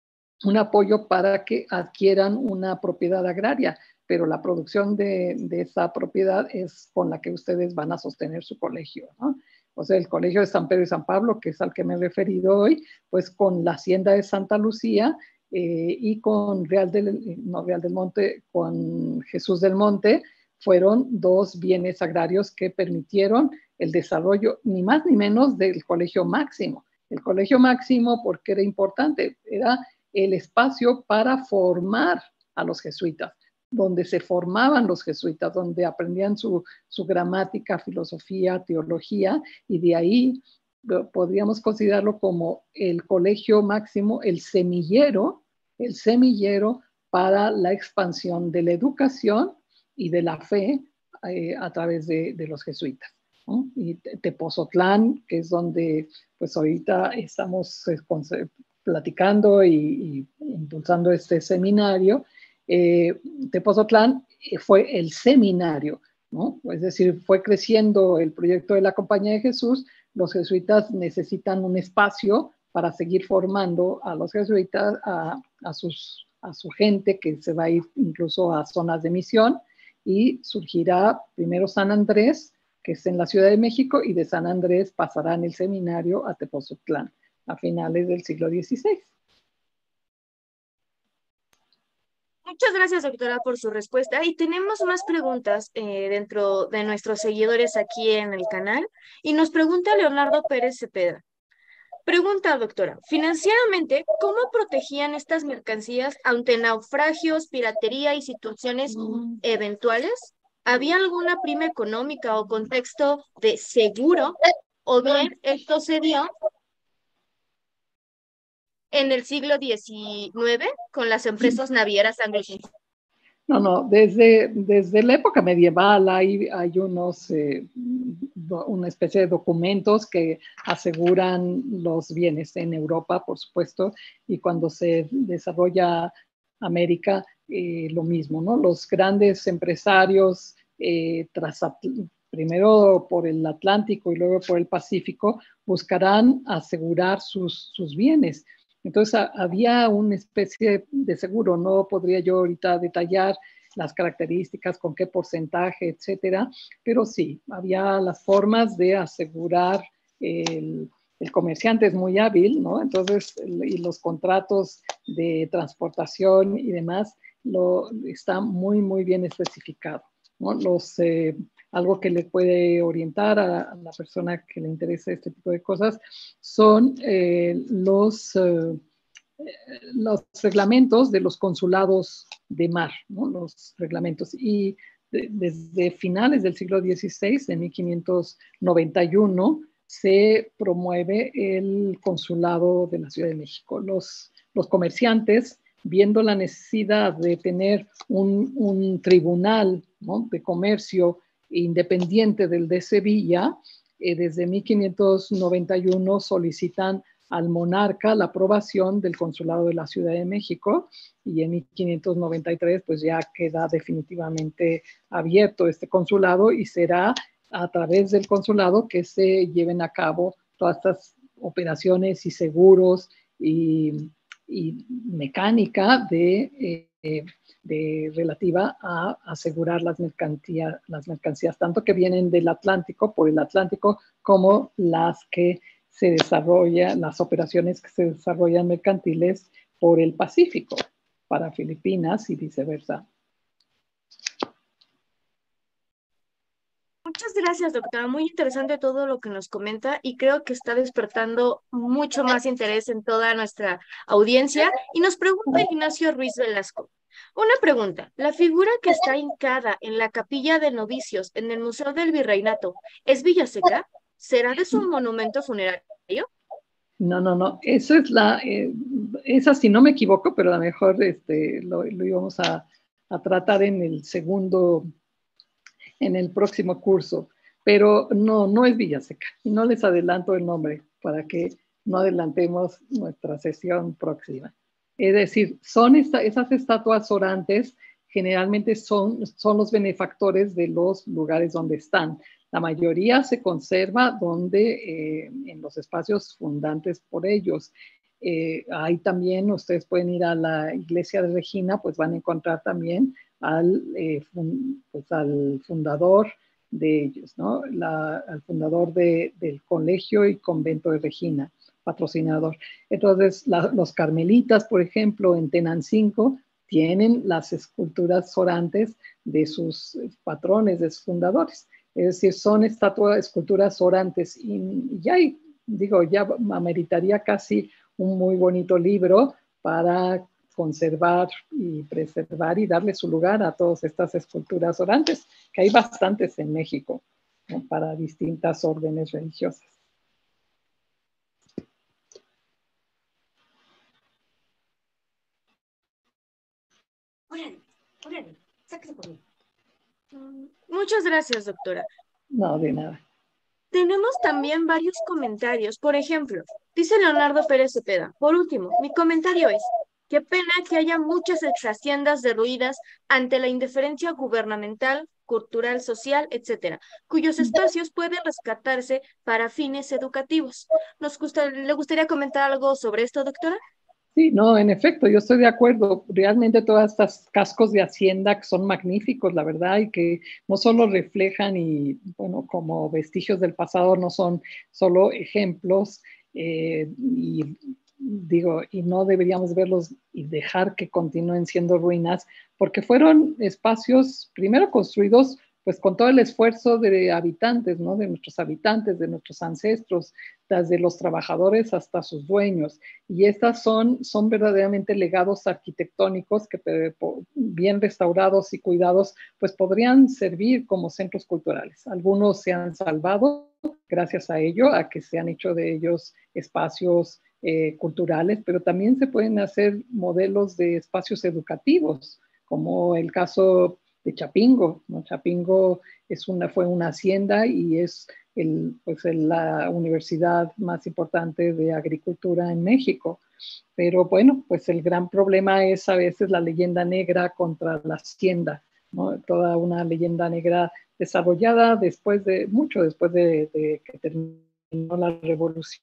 un apoyo para que adquieran una propiedad agraria, pero la producción de, de esa propiedad es con la que ustedes van a sostener su colegio, ¿no? O sea, el colegio de San Pedro y San Pablo, que es al que me he referido hoy, pues con la hacienda de Santa Lucía eh, y con Real del, no Real del Monte, con Jesús del Monte, fueron dos bienes agrarios que permitieron el desarrollo, ni más ni menos, del colegio máximo. El colegio máximo, porque era importante, era el espacio para formar a los jesuitas, donde se formaban los jesuitas, donde aprendían su, su gramática, filosofía, teología, y de ahí podríamos considerarlo como el colegio máximo, el semillero, el semillero para la expansión de la educación y de la fe eh, a través de, de los jesuitas, ¿no? Y Tepozotlán, que es donde pues ahorita estamos eh, platicando y, y impulsando este seminario. eh, Tepozotlán fue el seminario, ¿no? Es decir, fue creciendo el proyecto de la Compañía de Jesús. Los jesuitas necesitan un espacio para seguir formando a los jesuitas, a, a, sus, a su gente que se va a ir incluso a zonas de misión, y surgirá primero San Andrés, que es en la Ciudad de México, y de San Andrés pasarán el seminario a Tepozotlán a finales del siglo dieciséis. Muchas gracias, doctora, por su respuesta. Y tenemos más preguntas eh, dentro de nuestros seguidores aquí en el canal. Y nos pregunta Leonardo Pérez Cepeda. Pregunta, doctora. Financieramente, ¿cómo protegían estas mercancías ante naufragios, piratería y situaciones eventuales? ¿Había alguna prima económica o contexto de seguro? ¿O bien esto se dio en el siglo diecinueve con las empresas navieras anglosajonas? No, no, desde, desde la época medieval hay, hay unos, eh, do, una especie de documentos que aseguran los bienes en Europa, por supuesto, y cuando se desarrolla América, eh, lo mismo, ¿no? Los grandes empresarios, eh, tras, primero por el Atlántico y luego por el Pacífico, buscarán asegurar sus, sus bienes. Entonces a, había una especie de seguro, no podría yo ahorita detallar las características, con qué porcentaje, etcétera, pero sí, había las formas de asegurar el, el comerciante es muy hábil, ¿no? Entonces, y los contratos de transportación y demás, lo, está muy, muy bien especificado, ¿no? Los, eh, algo que le puede orientar a, a la persona que le interese este tipo de cosas son eh, los, eh, los reglamentos de los consulados de mar, ¿no? Los reglamentos. Y de, desde finales del siglo dieciséis, en mil quinientos noventa y uno, se promueve el consulado de la Ciudad de México. Los, los comerciantes, viendo la necesidad de tener un, un tribunal, ¿no?, de comercio independiente del de Sevilla, eh, desde mil quinientos noventa y uno solicitan al monarca la aprobación del consulado de la Ciudad de México, y en mil quinientos noventa y tres pues ya queda definitivamente abierto este consulado, y será a través del consulado que se lleven a cabo todas estas operaciones y seguros y, y mecánica de, eh, de relativa a asegurar las mercancías, las mercancías tanto que vienen del Atlántico, por el Atlántico, como las que se desarrollan, las operaciones que se desarrollan mercantiles por el Pacífico, para Filipinas y viceversa. Muchas gracias, doctora. Muy interesante todo lo que nos comenta y creo que está despertando mucho más interés en toda nuestra audiencia. Y nos pregunta Ignacio Ruiz Velasco. Una pregunta. ¿La figura que está hincada en la capilla de novicios en el Museo del Virreinato es Villaseca? ¿Será de su monumento funerario? No, no, no. Eso es la, eh, esa si no me equivoco, pero a lo mejor este, lo, lo íbamos a, a tratar en el segundo, en el próximo curso. Pero no, no es Villaseca. Y no les adelanto el nombre para que no adelantemos nuestra sesión próxima. Es decir, son esta, esas estatuas orantes generalmente son, son los benefactores de los lugares donde están. La mayoría se conserva donde, eh, en los espacios fundantes por ellos. Eh, ahí también ustedes pueden ir a la iglesia de Regina, pues van a encontrar también al, eh, fun, pues al fundador de ellos, ¿no? La, al fundador de, del colegio y convento de Regina, patrocinador. Entonces, la, los carmelitas, por ejemplo, en Tenancingo, tienen las esculturas orantes de sus patrones, de sus fundadores. Es decir, son estatuas, esculturas orantes. Y ya, digo, ya ameritaría casi un muy bonito libro para conservar y preservar y darle su lugar a todas estas esculturas orantes, que hay bastantes en México, ¿no?, para distintas órdenes religiosas. Órale, órale, sáquese por mí. Muchas gracias, doctora. No, de nada. Tenemos también varios comentarios. Por ejemplo, dice Leonardo Pérez Cepeda. Por último, mi comentario es: qué pena que haya muchas exhaciendas derruidas ante la indiferencia gubernamental, cultural, social, etcétera, cuyos espacios pueden rescatarse para fines educativos. ¿Nos gusta, ¿Le gustaría comentar algo sobre esto, doctora? Sí, no, en efecto, yo estoy de acuerdo. Realmente todas estas cascos de hacienda que son magníficos, la verdad, y que no solo reflejan y, bueno, como vestigios del pasado, no son solo ejemplos, eh, y digo, y no deberíamos verlos y dejar que continúen siendo ruinas, porque fueron espacios primero construidos pues con todo el esfuerzo de habitantes, ¿no?, de nuestros habitantes, de nuestros ancestros, desde los trabajadores hasta sus dueños. Y estas son, son verdaderamente legados arquitectónicos que bien restaurados y cuidados, pues podrían servir como centros culturales. Algunos se han salvado gracias a ello, a que se han hecho de ellos espacios eh, culturales, pero también se pueden hacer modelos de espacios educativos, como el caso de Chapingo, ¿no? Chapingo es una, fue una hacienda y es el, pues el, la universidad más importante de agricultura en México. Pero bueno, pues el gran problema es a veces la leyenda negra contra la hacienda, ¿no? Toda una leyenda negra desarrollada después de, mucho después de, de que terminó la revolución.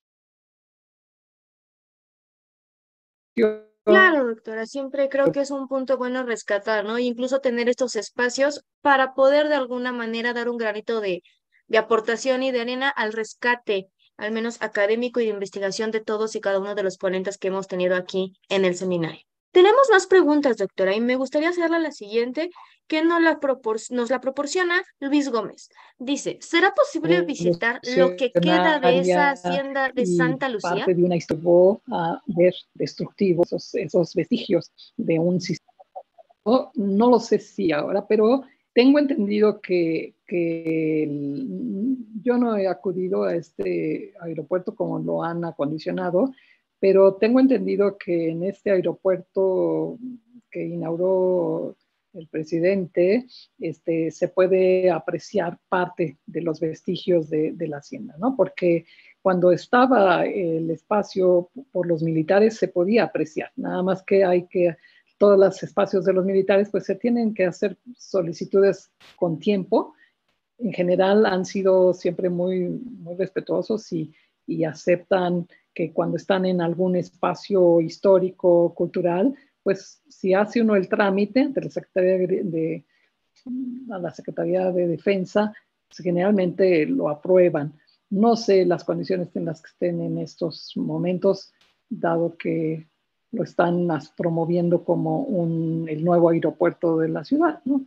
Claro, doctora, siempre creo que es un punto bueno rescatar, ¿no? Incluso tener estos espacios para poder de alguna manera dar un granito de, de aportación y de arena al rescate, al menos académico y de investigación de todos y cada uno de los ponentes que hemos tenido aquí en el seminario. Tenemos más preguntas, doctora, y me gustaría hacerla la siguiente, que nos la, propor nos la proporciona Luis Gómez. Dice, ¿será posible visitar lo que queda de esa hacienda de Santa Lucía? Parte de una historia a ver destructivos esos, esos vestigios de un sistema. No, no lo sé si ahora, pero tengo entendido que, que el, yo no he acudido a este aeropuerto como lo han acondicionado, pero tengo entendido que en este aeropuerto que inauguró el presidente, este, se puede apreciar parte de los vestigios de, de la hacienda, ¿no? Porque cuando estaba el espacio por los militares se podía apreciar, nada más que hay que, todos los espacios de los militares, pues se tienen que hacer solicitudes con tiempo. En general han sido siempre muy, muy respetuosos y, y aceptan que cuando están en algún espacio histórico, cultural, pues si hace uno el trámite ante la Secretaría de, de, a la Secretaría de Defensa, pues generalmente lo aprueban. No sé las condiciones en las que estén en estos momentos, dado que lo están promoviendo como un, el nuevo aeropuerto de la ciudad, ¿no?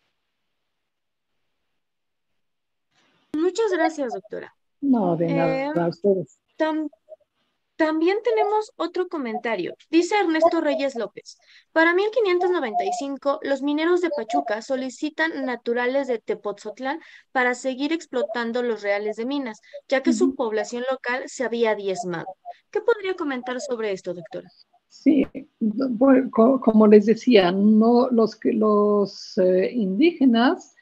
Muchas gracias, doctora. No, de nada, Eh, a ustedes. tam También tenemos otro comentario. Dice Ernesto Reyes López. Para mil quinientos noventa y cinco, los mineros de Pachuca solicitan naturales de Tepotzotlán para seguir explotando los reales de minas, ya que su población local se había diezmado. ¿Qué podría comentar sobre esto, doctora? Sí, bueno, como les decía, no, los, los eh, indígenas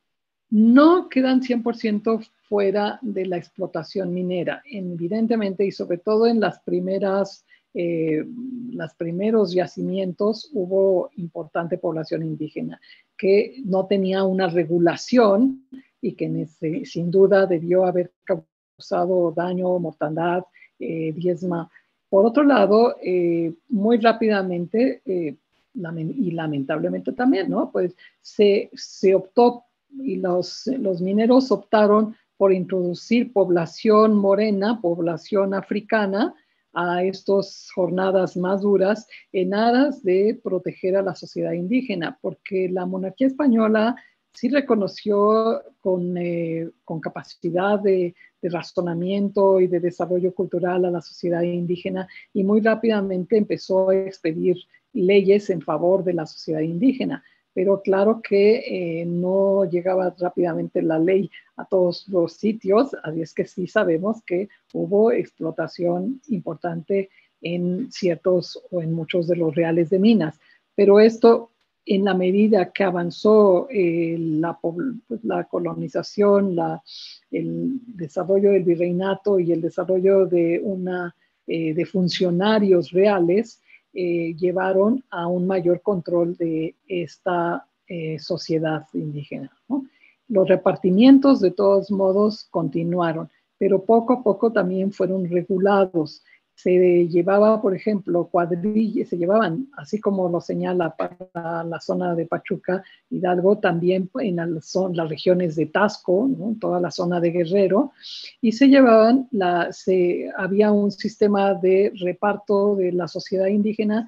no quedan cien por ciento fuera de la explotación minera, evidentemente, y sobre todo en las primeras, eh, los primeros yacimientos hubo importante población indígena que no tenía una regulación y que ese, sin duda debió haber causado daño, mortandad, eh, diezma. Por otro lado, eh, muy rápidamente, eh, y lamentablemente también, ¿no? Pues se, se optó y los, los mineros optaron por introducir población morena, población africana, a estas jornadas más duras en aras de proteger a la sociedad indígena, porque la monarquía española sí reconoció con, eh, con capacidad de, de razonamiento y de desarrollo cultural a la sociedad indígena y muy rápidamente empezó a expedir leyes en favor de la sociedad indígena. Pero claro que eh, no llegaba rápidamente la ley a todos los sitios, así es que sí sabemos que hubo explotación importante en ciertos o en muchos de los reales de minas. Pero esto, en la medida que avanzó eh, la, pues, la colonización, la, el desarrollo del virreinato y el desarrollo de, una, eh, de funcionarios reales, Eh, llevaron a un mayor control de esta eh, sociedad indígena, ¿no? Los repartimientos de todos modos continuaron, pero poco a poco también fueron regulados. Se llevaba, por ejemplo, cuadrillas, se llevaban, así como lo señala para la zona de Pachuca, Hidalgo, también en las, son las regiones de Tasco, ¿no? Toda la zona de Guerrero, y se llevaban, la, se, había un sistema de reparto de la sociedad indígena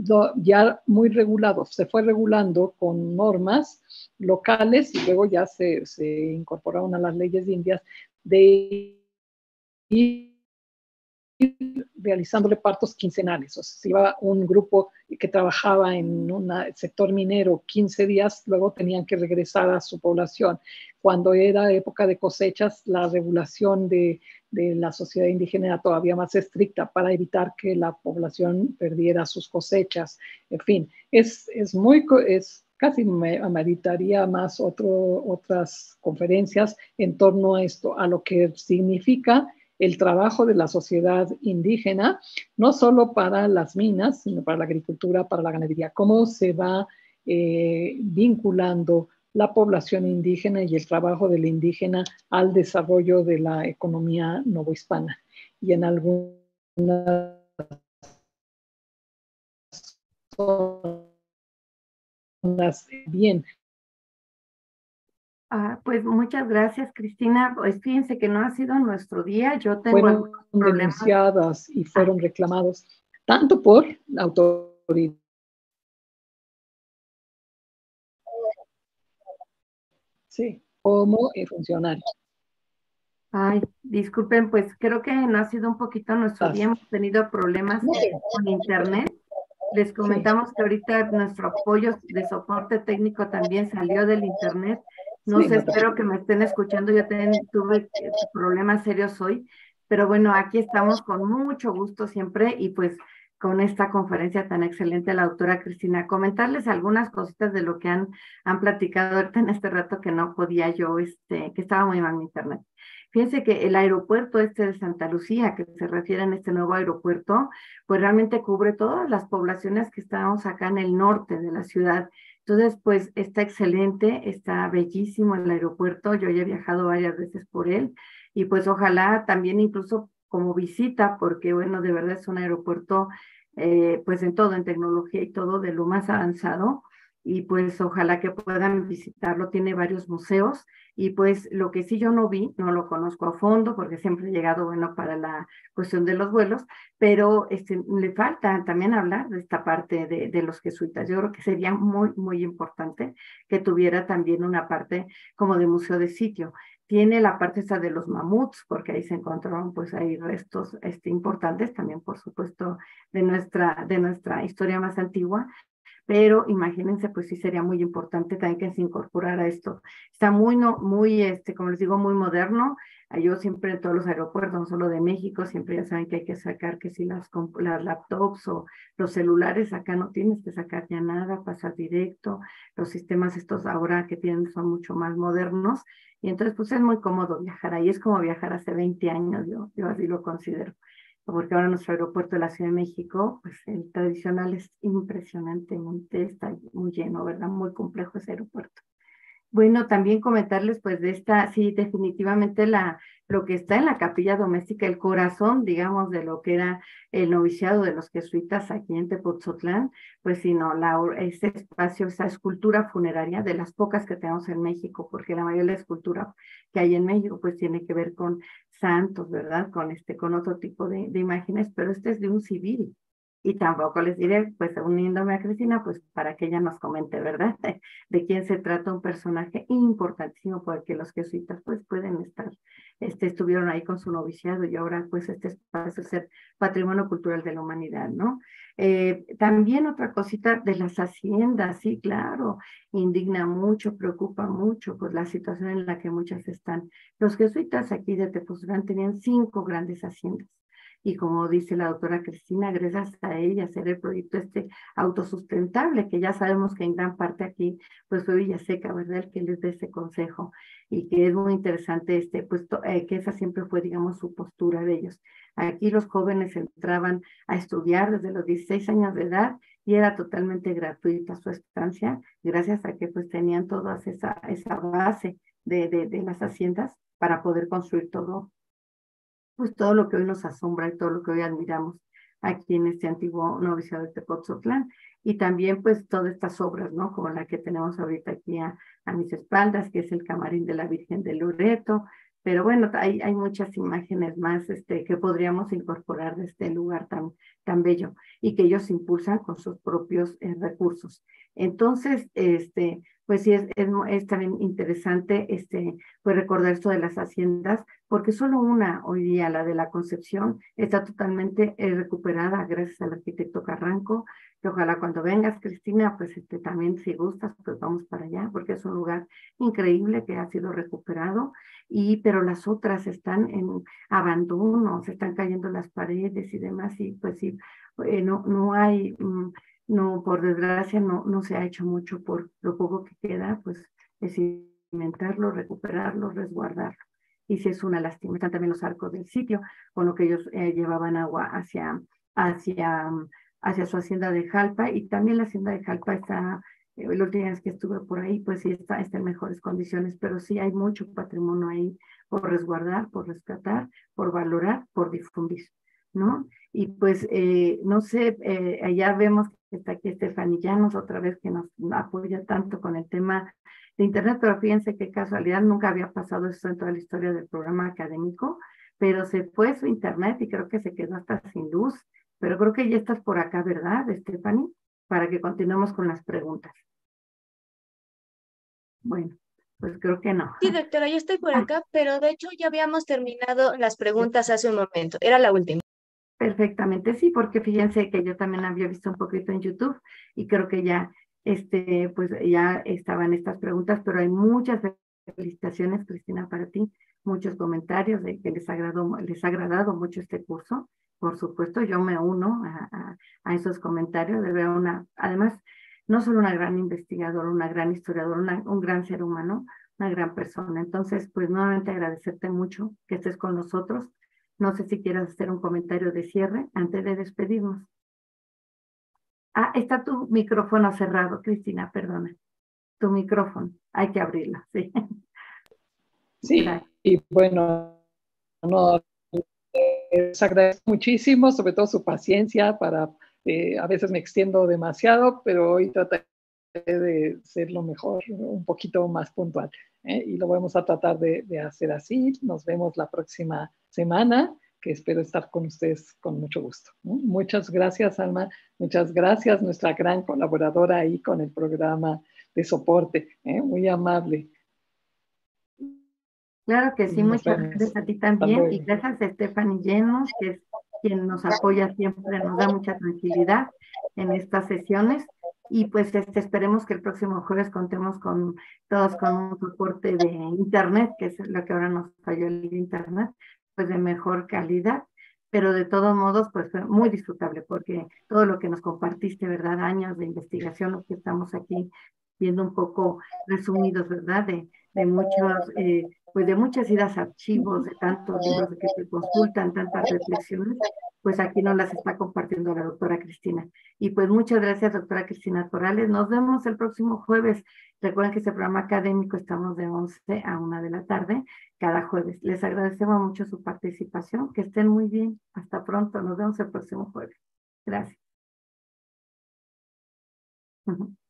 ya muy regulado, se fue regulando con normas locales y luego ya se, se incorporaron a las leyes indias de ir realizándole partos quincenales. O sea, si iba un grupo que trabajaba en un sector minero quince días, luego tenían que regresar a su población. Cuando era época de cosechas, la regulación de, de la sociedad indígena era todavía más estricta para evitar que la población perdiera sus cosechas. En fin, es, es muy... Es, casi me ameritaría más otro, otras conferencias en torno a esto, a lo que significa el trabajo de la sociedad indígena, no solo para las minas, sino para la agricultura, para la ganadería, cómo se va eh, vinculando la población indígena y el trabajo del indígena al desarrollo de la economía novohispana. Y en algunas zonas bien. Ah, pues muchas gracias, Cristina. Pues fíjense que no ha sido nuestro día. Yo tengo fueron algunos problemas. denunciadas y fueron ah. reclamados tanto por la autoridad. Sí, como eh, funcionarios. Ay, disculpen, pues creo que no ha sido un poquito nuestro día. Hemos tenido problemas no. con internet. Les comentamos sí. que ahorita nuestro apoyo de soporte técnico también salió del internet. No sí, sé, no espero que me estén escuchando. Yo ten, tuve problemas serios hoy, pero bueno, aquí estamos con mucho gusto siempre y pues con esta conferencia tan excelente la doctora Cristina. Comentarles algunas cositas de lo que han, han platicado ahorita en este rato que no podía yo, este, que estaba muy mal mi internet. Fíjense que el aeropuerto este de Santa Lucía, que se refiere a este nuevo aeropuerto, pues realmente cubre todas las poblaciones que estamos acá en el norte de la ciudad. Entonces, pues está excelente, está bellísimo el aeropuerto. Yo ya he viajado varias veces por él y pues ojalá también incluso como visita, porque bueno, de verdad es un aeropuerto eh, pues en todo, en tecnología y todo de lo más avanzado. Y pues ojalá que puedan visitarlo, tiene varios museos y pues lo que sí yo no vi, no lo conozco a fondo porque siempre he llegado, bueno, para la cuestión de los vuelos, pero este, le falta también hablar de esta parte de, de los jesuitas. Yo creo que sería muy, muy importante que tuviera también una parte como de museo de sitio. Tiene la parte esta de los mamuts, porque ahí se encontraron pues ahí restos este, importantes, también por supuesto de nuestra, de nuestra historia más antigua. Pero imagínense, pues sí sería muy importante también que se incorporara esto. Está muy, no, muy, este, como les digo, muy moderno. Yo siempre en todos los aeropuertos, no solo de México, siempre ya saben que hay que sacar que si las, las laptops o los celulares, acá no tienes que sacar ya nada, pasar directo. Los sistemas estos ahora que tienen son mucho más modernos. Y entonces, pues es muy cómodo viajar ahí. Es como viajar hace veinte años, yo, yo así lo considero. Porque ahora nuestro aeropuerto de la Ciudad de México, pues el tradicional es impresionantemente, está muy lleno, ¿verdad? Muy complejo ese aeropuerto. Bueno, también comentarles pues de esta, sí, definitivamente la, lo que está en la capilla doméstica, el corazón, digamos, de lo que era el noviciado de los jesuitas aquí en Tepoztlán, pues sí, no, la, ese espacio, esa escultura funeraria de las pocas que tenemos en México, porque la mayoría de la escultura que hay en México pues tiene que ver con santos, ¿verdad? Con este, con otro tipo de, de imágenes, pero este es de un civil. Y tampoco les diré, pues uniéndome a Cristina, pues para que ella nos comente, ¿verdad? De, de quién se trata, un personaje importantísimo, porque los jesuitas pues pueden estar, este, estuvieron ahí con su noviciado y ahora pues este espacio ser patrimonio cultural de la humanidad, ¿no? Eh, también otra cosita de las haciendas, sí, claro, indigna mucho, preocupa mucho, pues la situación en la que muchas están. Los jesuitas aquí de Tepoztlán tenían cinco grandes haciendas. Y como dice la doctora Cristina, gracias a ella hacer el proyecto este autosustentable, que ya sabemos que en gran parte aquí, pues fue Villaseca, ¿verdad? El que les dé ese consejo y que es muy interesante, este, pues eh, que esa siempre fue, digamos, su postura de ellos. Aquí los jóvenes entraban a estudiar desde los dieciséis años de edad y era totalmente gratuita su estancia, gracias a que pues tenían toda esa, esa base de, de, de las haciendas para poder construir todo pues todo lo que hoy nos asombra y todo lo que hoy admiramos aquí en este antiguo noviciado de Tepoztlán. Y también pues todas estas obras, ¿no? Como la que tenemos ahorita aquí a, a mis espaldas, que es el camarín de la Virgen de Loreto. Pero bueno, hay, hay muchas imágenes más este, que podríamos incorporar de este lugar tan, tan bello y que ellos impulsan con sus propios eh, recursos. Entonces, este, pues sí, es, es, es también interesante este, pues recordar esto de las haciendas, porque solo una hoy día, la de la Concepción, está totalmente eh, recuperada gracias al arquitecto Carranco, que ojalá cuando vengas, Cristina, pues este, también si gustas, pues vamos para allá, porque es un lugar increíble que ha sido recuperado, y, pero las otras están en abandono, se están cayendo las paredes y demás, y pues sí, eh, no, no hay... Mm, no, por desgracia, no, no se ha hecho mucho por lo poco que queda, pues es cimentarlo, recuperarlo, resguardarlo. Y si es una lástima, están también los arcos del sitio, con lo que ellos eh, llevaban agua hacia, hacia, hacia su hacienda de Jalpa, y también la hacienda de Jalpa está, eh, la última vez que estuve por ahí, pues sí está, está en mejores condiciones, pero sí hay mucho patrimonio ahí por resguardar, por rescatar, por valorar, por difundir, ¿no? Y pues, eh, no sé, eh, allá vemos que está aquí Stephanie Llanos, otra vez que nos apoya tanto con el tema de Internet, pero fíjense qué casualidad, nunca había pasado eso en toda la historia del programa académico, pero se fue su Internet y creo que se quedó hasta sin luz, pero creo que ya estás por acá, ¿verdad, Stephanie? Para que continuemos con las preguntas. Bueno, pues creo que no. Sí, doctora, yo estoy por acá, pero de hecho ya habíamos terminado las preguntas hace un momento. Era la última. Perfectamente, sí, porque fíjense que yo también había visto un poquito en YouTube y creo que ya, este, pues ya estaban estas preguntas, pero hay muchas felicitaciones, Cristina, para ti, muchos comentarios de que les agradó, les ha agradado mucho este curso. Por supuesto, yo me uno a, a, a esos comentarios, de ver una, además, no solo una gran investigadora, una gran historiadora, una, un gran ser humano, una gran persona. Entonces, pues nuevamente agradecerte mucho que estés con nosotros. No sé si quieras hacer un comentario de cierre antes de despedirnos. Ah, está tu micrófono cerrado, Cristina, perdona. Tu micrófono, hay que abrirlo, sí. Sí, Gracias. y bueno, no, les agradezco muchísimo, sobre todo su paciencia para, eh, a veces me extiendo demasiado, pero hoy trataré de ser lo mejor, un poquito más puntual, ¿eh? Y lo vamos a tratar de, de hacer así. Nos vemos la próxima semana, que espero estar con ustedes con mucho gusto, ¿no? Muchas gracias, Alma. Muchas gracias, nuestra gran colaboradora ahí con el programa de soporte, ¿eh? Muy amable. Claro que sí, Nos muchas vemos. gracias a ti Hasta también y luego. gracias a Stephanie Llenos, que es quien nos apoya siempre, nos da mucha tranquilidad en estas sesiones y pues este, esperemos que el próximo jueves contemos con todos con un soporte de internet, que es lo que ahora nos falló el internet, pues de mejor calidad, pero de todos modos pues fue muy disfrutable porque todo lo que nos compartiste, ¿verdad? Años de investigación, lo que estamos aquí viendo un poco resumidos, ¿verdad? De, de muchos... Eh, pues de muchas idas a archivos, de tantos libros que se consultan, tantas reflexiones, pues aquí nos las está compartiendo la doctora Cristina. Y pues muchas gracias, doctora Cristina Corrales. Nos vemos el próximo jueves. Recuerden que este programa académico estamos de once a una de la tarde cada jueves. Les agradecemos mucho su participación. Que estén muy bien. Hasta pronto. Nos vemos el próximo jueves. Gracias. Uh-huh.